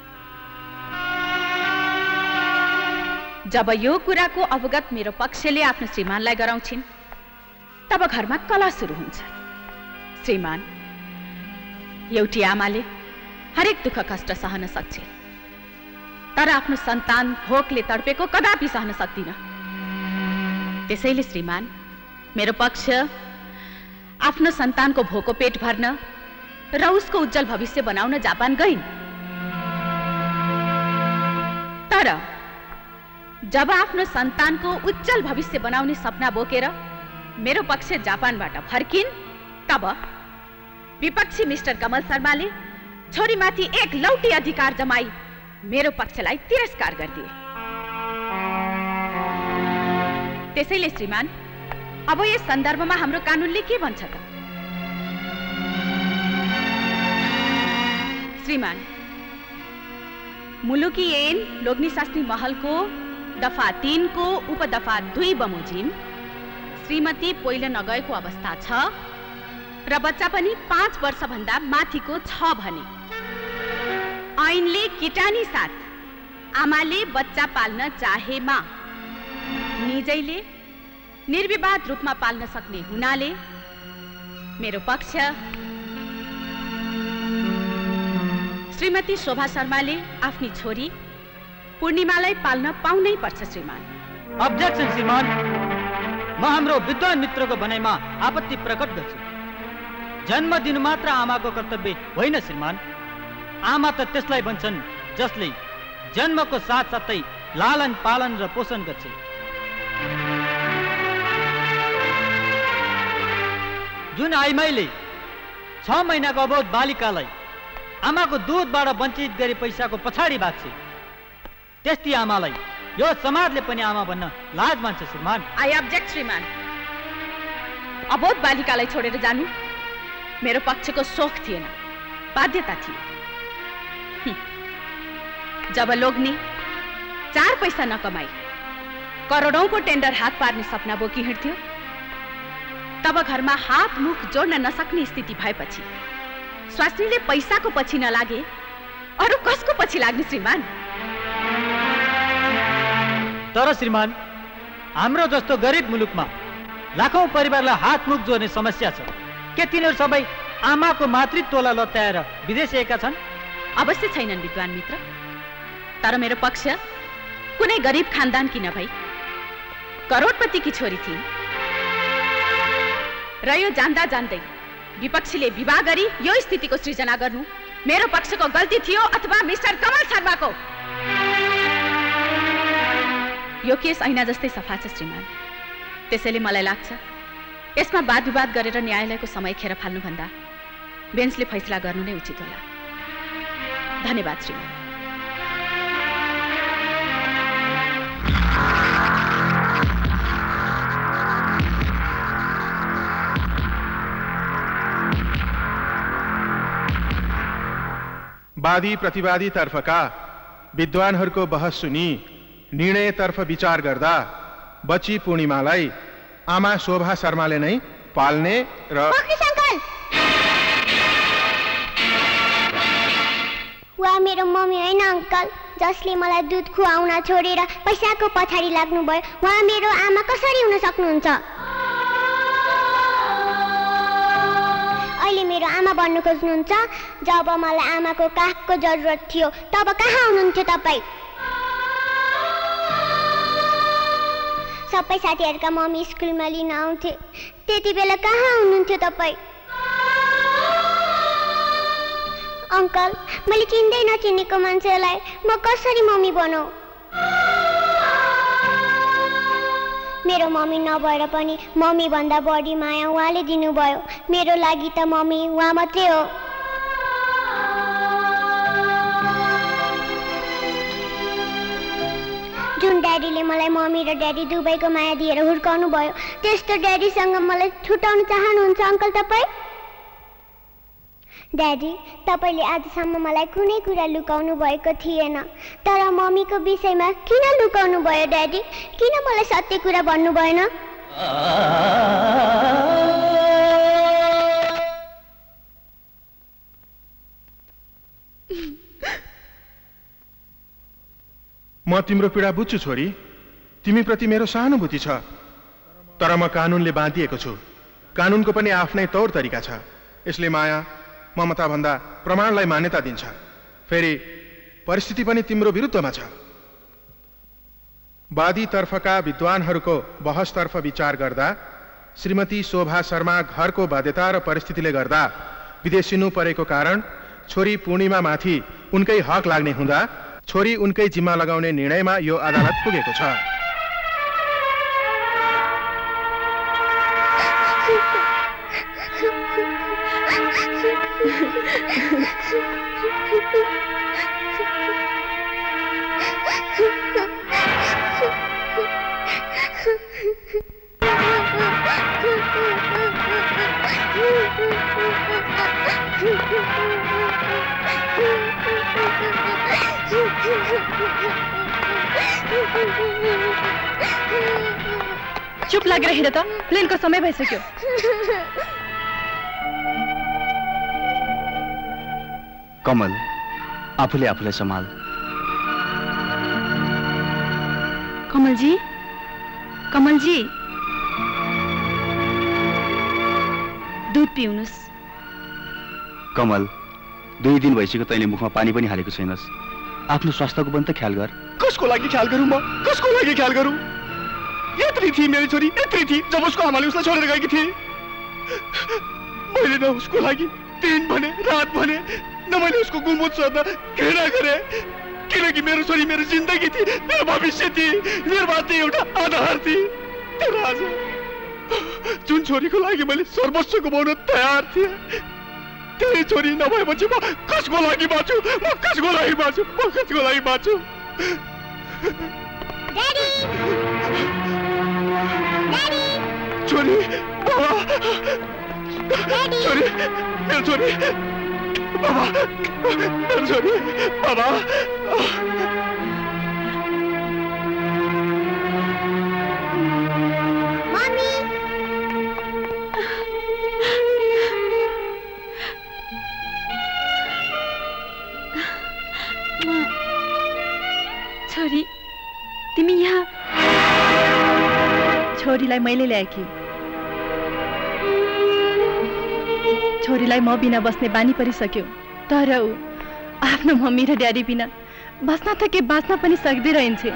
जब यो कुराको अवगत मेरो पक्षले आफ्नो श्रीमानलाई गराउँछिन्, तब घरमा कलह सुरु हुन्छ। श्रीमान, एउटी आमाले हरेक दुःख कष्ट सहन सक्छ, तर आफ्नो सन्तान भोकले तडपेको कदापि सहन सक्दिन। त्यसैले श्रीमान, मेरो पक्ष आफ्नो सन्तानको भोको पेट भर्न र उसको उज्जवल भविष्य बनाउन जापान गइन्। तर जब आफ्नो सन्तानको उज्जवल भविष्य बनाउने सपना बोकेर मेरो पक्ष जापानबाट फर्किन्, तब विपक्षी मिस्टर कमल शर्माले छोरीमाथि एक लौटी अधिकार जमाई मेरो पक्षलाई तिरस्कार गरिदिए। त्यसैले श्रीमान, अब यस सन्दर्भमा हाम्रो कानुनले के भन्छ त? श्रीमान, मुलुकी ऐन लोग्नी शास्त्री महलको दफा 3 को उपदफा 2 बमोजिम श्रीमती पहिलो नगएको अवस्था छ र बच्चा पनि 5 वर्षभन्दा माथिको छ भने ऐनले किटानी साथ आमाले बच्चा पाल्न चाहेमा निजैले निर्विवाद रूपमा पाल्न सक्ने हुनाले मेरो पक्ष श्रीमती शोभा शर्माले आफ्नी छोरी पूर्णिमालाई पाल्न पाउनै पर्छ। श्रीमान, अब्जेक्सन श्रीमान, म हाम्रो विद्वान मित्रको भनाइमा आपत्ति प्रकट गर्छु। जन्म दिनु मात्र आमाको कर्तव्य होइन श्रीमान। आमा त त्यसलाई भन्छन् जसले जन्मको साथसाथै लालन पालन र पोषण गर्छ। जुन आइमाईले 6 महिनाको अबोध बालिकालाई आमाको दूधबाट वञ्चित गरी पैसाको पछाडि भाग्छ, त्यस्ती आमालाई यो समाजले पनि आमा भन्न लाज मान्छ। श्रीमान, आई अब्जेक्ट श्रीमान। अबोध बालिकालाई छोडेर जानु मेरो पक्षको सोख थिएन, बाध्यता थियो। जब लोग्नी 4 पैसा नकमाई करोडौंको टेन्डर हात पार्ने सपना बोकी हिँड्थ्यो, तब घरमा हात मुख जोड्न नसक्ने स्थिति भएपछि स्वास्नीले पैसाको पछि नलागे अरू कसको पछि लाग्ने? श्रीमान, तर श्रीमान, हाम्रो जस्तो गरिब मुलुकमा लाखौं परिवारलाई हात मुख जोड्ने समस्या छ। के तिनीहरू सबै आमाको मातृत्वलाई लत्याएर विदेशिएका छन्? अवश्य छैनन् विद्वान मित्र, तर मेरो पक्ष कुनै गरिब खानदान कि नभई करोडपतिकी छोरी थिइन् र यो जान्दा जान्दै विपक्षीले विवाह गरी यो स्थितिको सृजना गर्नु मेरो पक्षको गल्ती थियो अथवा मिस्टर कमल शर्माको? यो केस ऐना जस्तै सफा छ श्रीमान। त्यसैले मलाई लाग्छ यसमा वाद विवाद गरेर न्यायालयको समय खेर फाल्नुभन्दा बेन्चले फैसला गर्नु नै उचित होला। धन्यवाद श्रीमान। वादी प्रतिवादी तर्फका विद्वानहरूको बहस सुनि निर्णयतर्फ विचार गर्दा बच्ची पूर्णिमालाई आमा शोभा शर्माले नै पाल्ने र वा मेरो मम्मी होइन अङ्कल, जसले मलाई दुध खुवाउन छोडेर पैसाको पछाडि लाग्नुभयो। उहाँ मेरो आमा कसरी हुन सक्नुहुन्छ? अहिले मेरो आमा बन्नु खोज्नुहुन्छ? जब मलाई आमाको काखको जरुरत थियो तब कहाँ हुनुहुन्थ्यो तपाईँ? सबै साथीहरूका मम्मी स्कुलमा लिन आउँथे, त्यति बेला कहाँ हुनुहुन्थ्यो तपाईँ? अङ्कल, मैले चिन्दै नचिनेको मान्छेलाई म कसरी मम्मी बनाऊ? मेरो मम्मी नभएर पनि मम्मी भन्दा बढी माया उहाँले दिनुभयो। मेरो लागि त मम्मी उहाँ मात्रै हो। जुन ड्याडीले मलाई मम्मी र ड्याडी दुबईको माया दिएर हुर्काउनु भयो, त्यस्तो ड्याडीसँग मलाई छुटाउन चाहनुहुन्छ अङ्कल तपाईँ? ड्याडी, तपाईँले आजसम्म मलाई कुनै कुरा लुकाउनु भएको थिएन, तर मम्मीको विषयमा किन लुकाउनु भयो ड्याडी? किन मलाई सत्य कुरा भन्नु भएन? म तिम्रो पीडा बुझ्छु छोरी, तिमीप्रति मेरो सहानुभूति छ, तर म कानुनले बाँधिएको छु। कानुनको पनि आफ्नै तौर तरिका छ। यसले माया ममता भन्दा प्रमाणलाई मान्यता दिन्छ। फेरि परिस्थिति पनि तिम्रो विरुद्धमा छ। वादी तर्फका विद्वानहरूको बहसतर्फ विचार गर्दा श्रीमती शोभा शर्मा घरको बाध्यता र परिस्थितिले गर्दा विदेशिनु परेको कारण छोरी पूर्णिमामाथि उनकै हक लाग्ने हुँदा छोरी उनकै जिम्मा लगाउने निर्णयमा यो अदालत पुगेको छ। चुप लागेर हिँड त, प्लेनको समय भइसक्यो। कमल, आफूले आफूलाई सम्हाल। कमलजी, कमलजी, दुध पिउनुस्। कमल, 2 दिन भइसक्यो तैँले मुखमा पानी पनि हालेको छैनस्। आफ्नो स्वास्थ्यको पनि त ख्याल गर। कसको लागि ख्याल गरौँ म? कसको लागि ख्याल गरौँ? यत्रै थिए मेरी छोरी, यत्रै थिए जब उसको आमाले उसलाई छोडेर गएकी थिए। मैले न उसको लागि दिन भने रात भने, न मैले उसको गुमोत सोध्न घृणा गरे, किनकि मेरो छोरी मेरो जिन्दगी थिए, मेरो भविष्य थिए, मेरो वास्ते एउटा आधार थिए। तर आज जुन छोरीको लागि मैले सर्वस्व गुमाउन तयार थिएँ, त्यही छोरी नभएपछि म कसको लागि बाँचु? म कसको लागि बाँचु? म कसको लागि बाँचु? छोरी, बाबा, छोरी, मेरो छोरी, बाबा, मेरो छोरी, बाबा। छोरी, तिमी यहाँ? छोरीलाई मैले ल्याएकी। छोरीलाई म बिना बस्ने बानी परिसक्यो, तर ऊ आफ्नो मम्मी र ड्याडी बिना बस्न त के बाँच्न पनि सक्दै रहन्छे।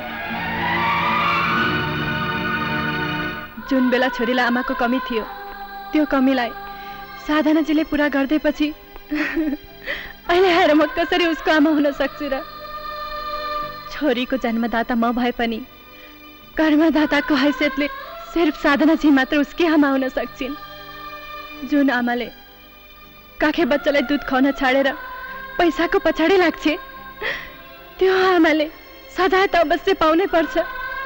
जुन बेला छोरीलाई आमाको कमी थियो, त्यो कमीलाई साधनाजीले पुरा गर्दैपछि अहिले आएर म कसरी उसको आमा हुन सक्छु र? छोरीको जन्मदाता म भए पनि कर्मदाताको हैसियतले सिर्फ साधनाजी मात्र उसकी आमा हुन सक्छिन्। जुन आमाले काखे बच्चालाई दुध खुवाउन छाडेर पैसाको पछाडि लाग्छे, त्यो आमाले सदा त अवश्य पाउनै पर्छ।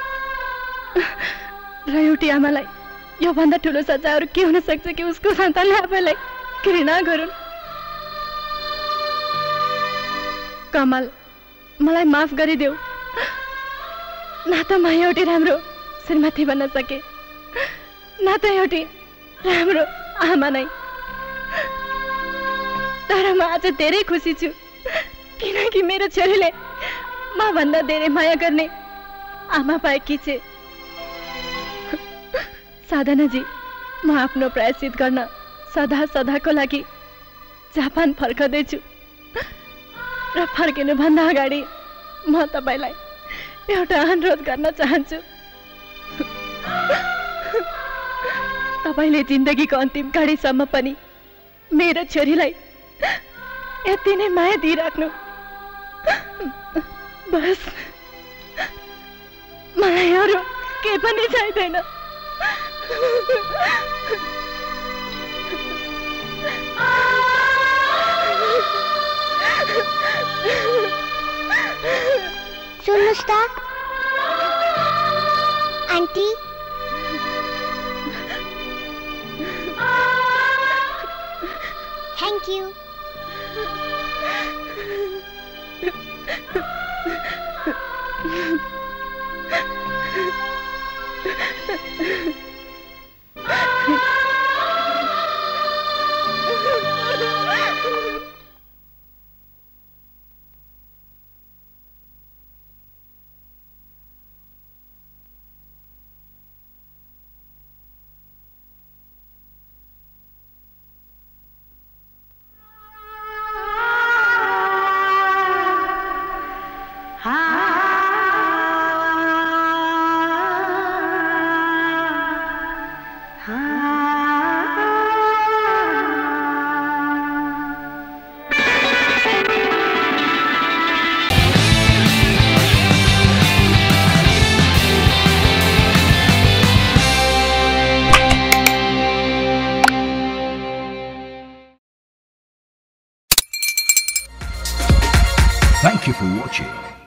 र एउटी आमालाई यो भन्दा ठुलो सजाय अरू के हुन सक्छ कि उसको सन्तानले आफैलाई घृणा गरून्? कमल, मलाई माफ गरिदेऊ। न त म एउटी राम्रो श्रीमती बन्न सके, न त एउटी राम्रो आमा नै। तर म आज धेरै खुसी छु, किनकि मेरो छोरीले म भन्दा धेरै माया गर्ने आमा पाएकी छे। साधनाजी, म आफ्नो प्रायश्चित गर्न सदा सदाको लागि जापान फर्कदैछु र फर्किनु भन्दा अगाडि म तपाईलाई एउटा अनुरोध गर्न चाहन्छु। तपाईले जिन्दगीको अन्तिम घडीसम्म पनि मेरो छोरीलाई यति नै माया दिइराख्नु। बस, मलाई अरू केही पनि चाहिँदैन। सुन्नुस् त auntie thank you Thank you for watching.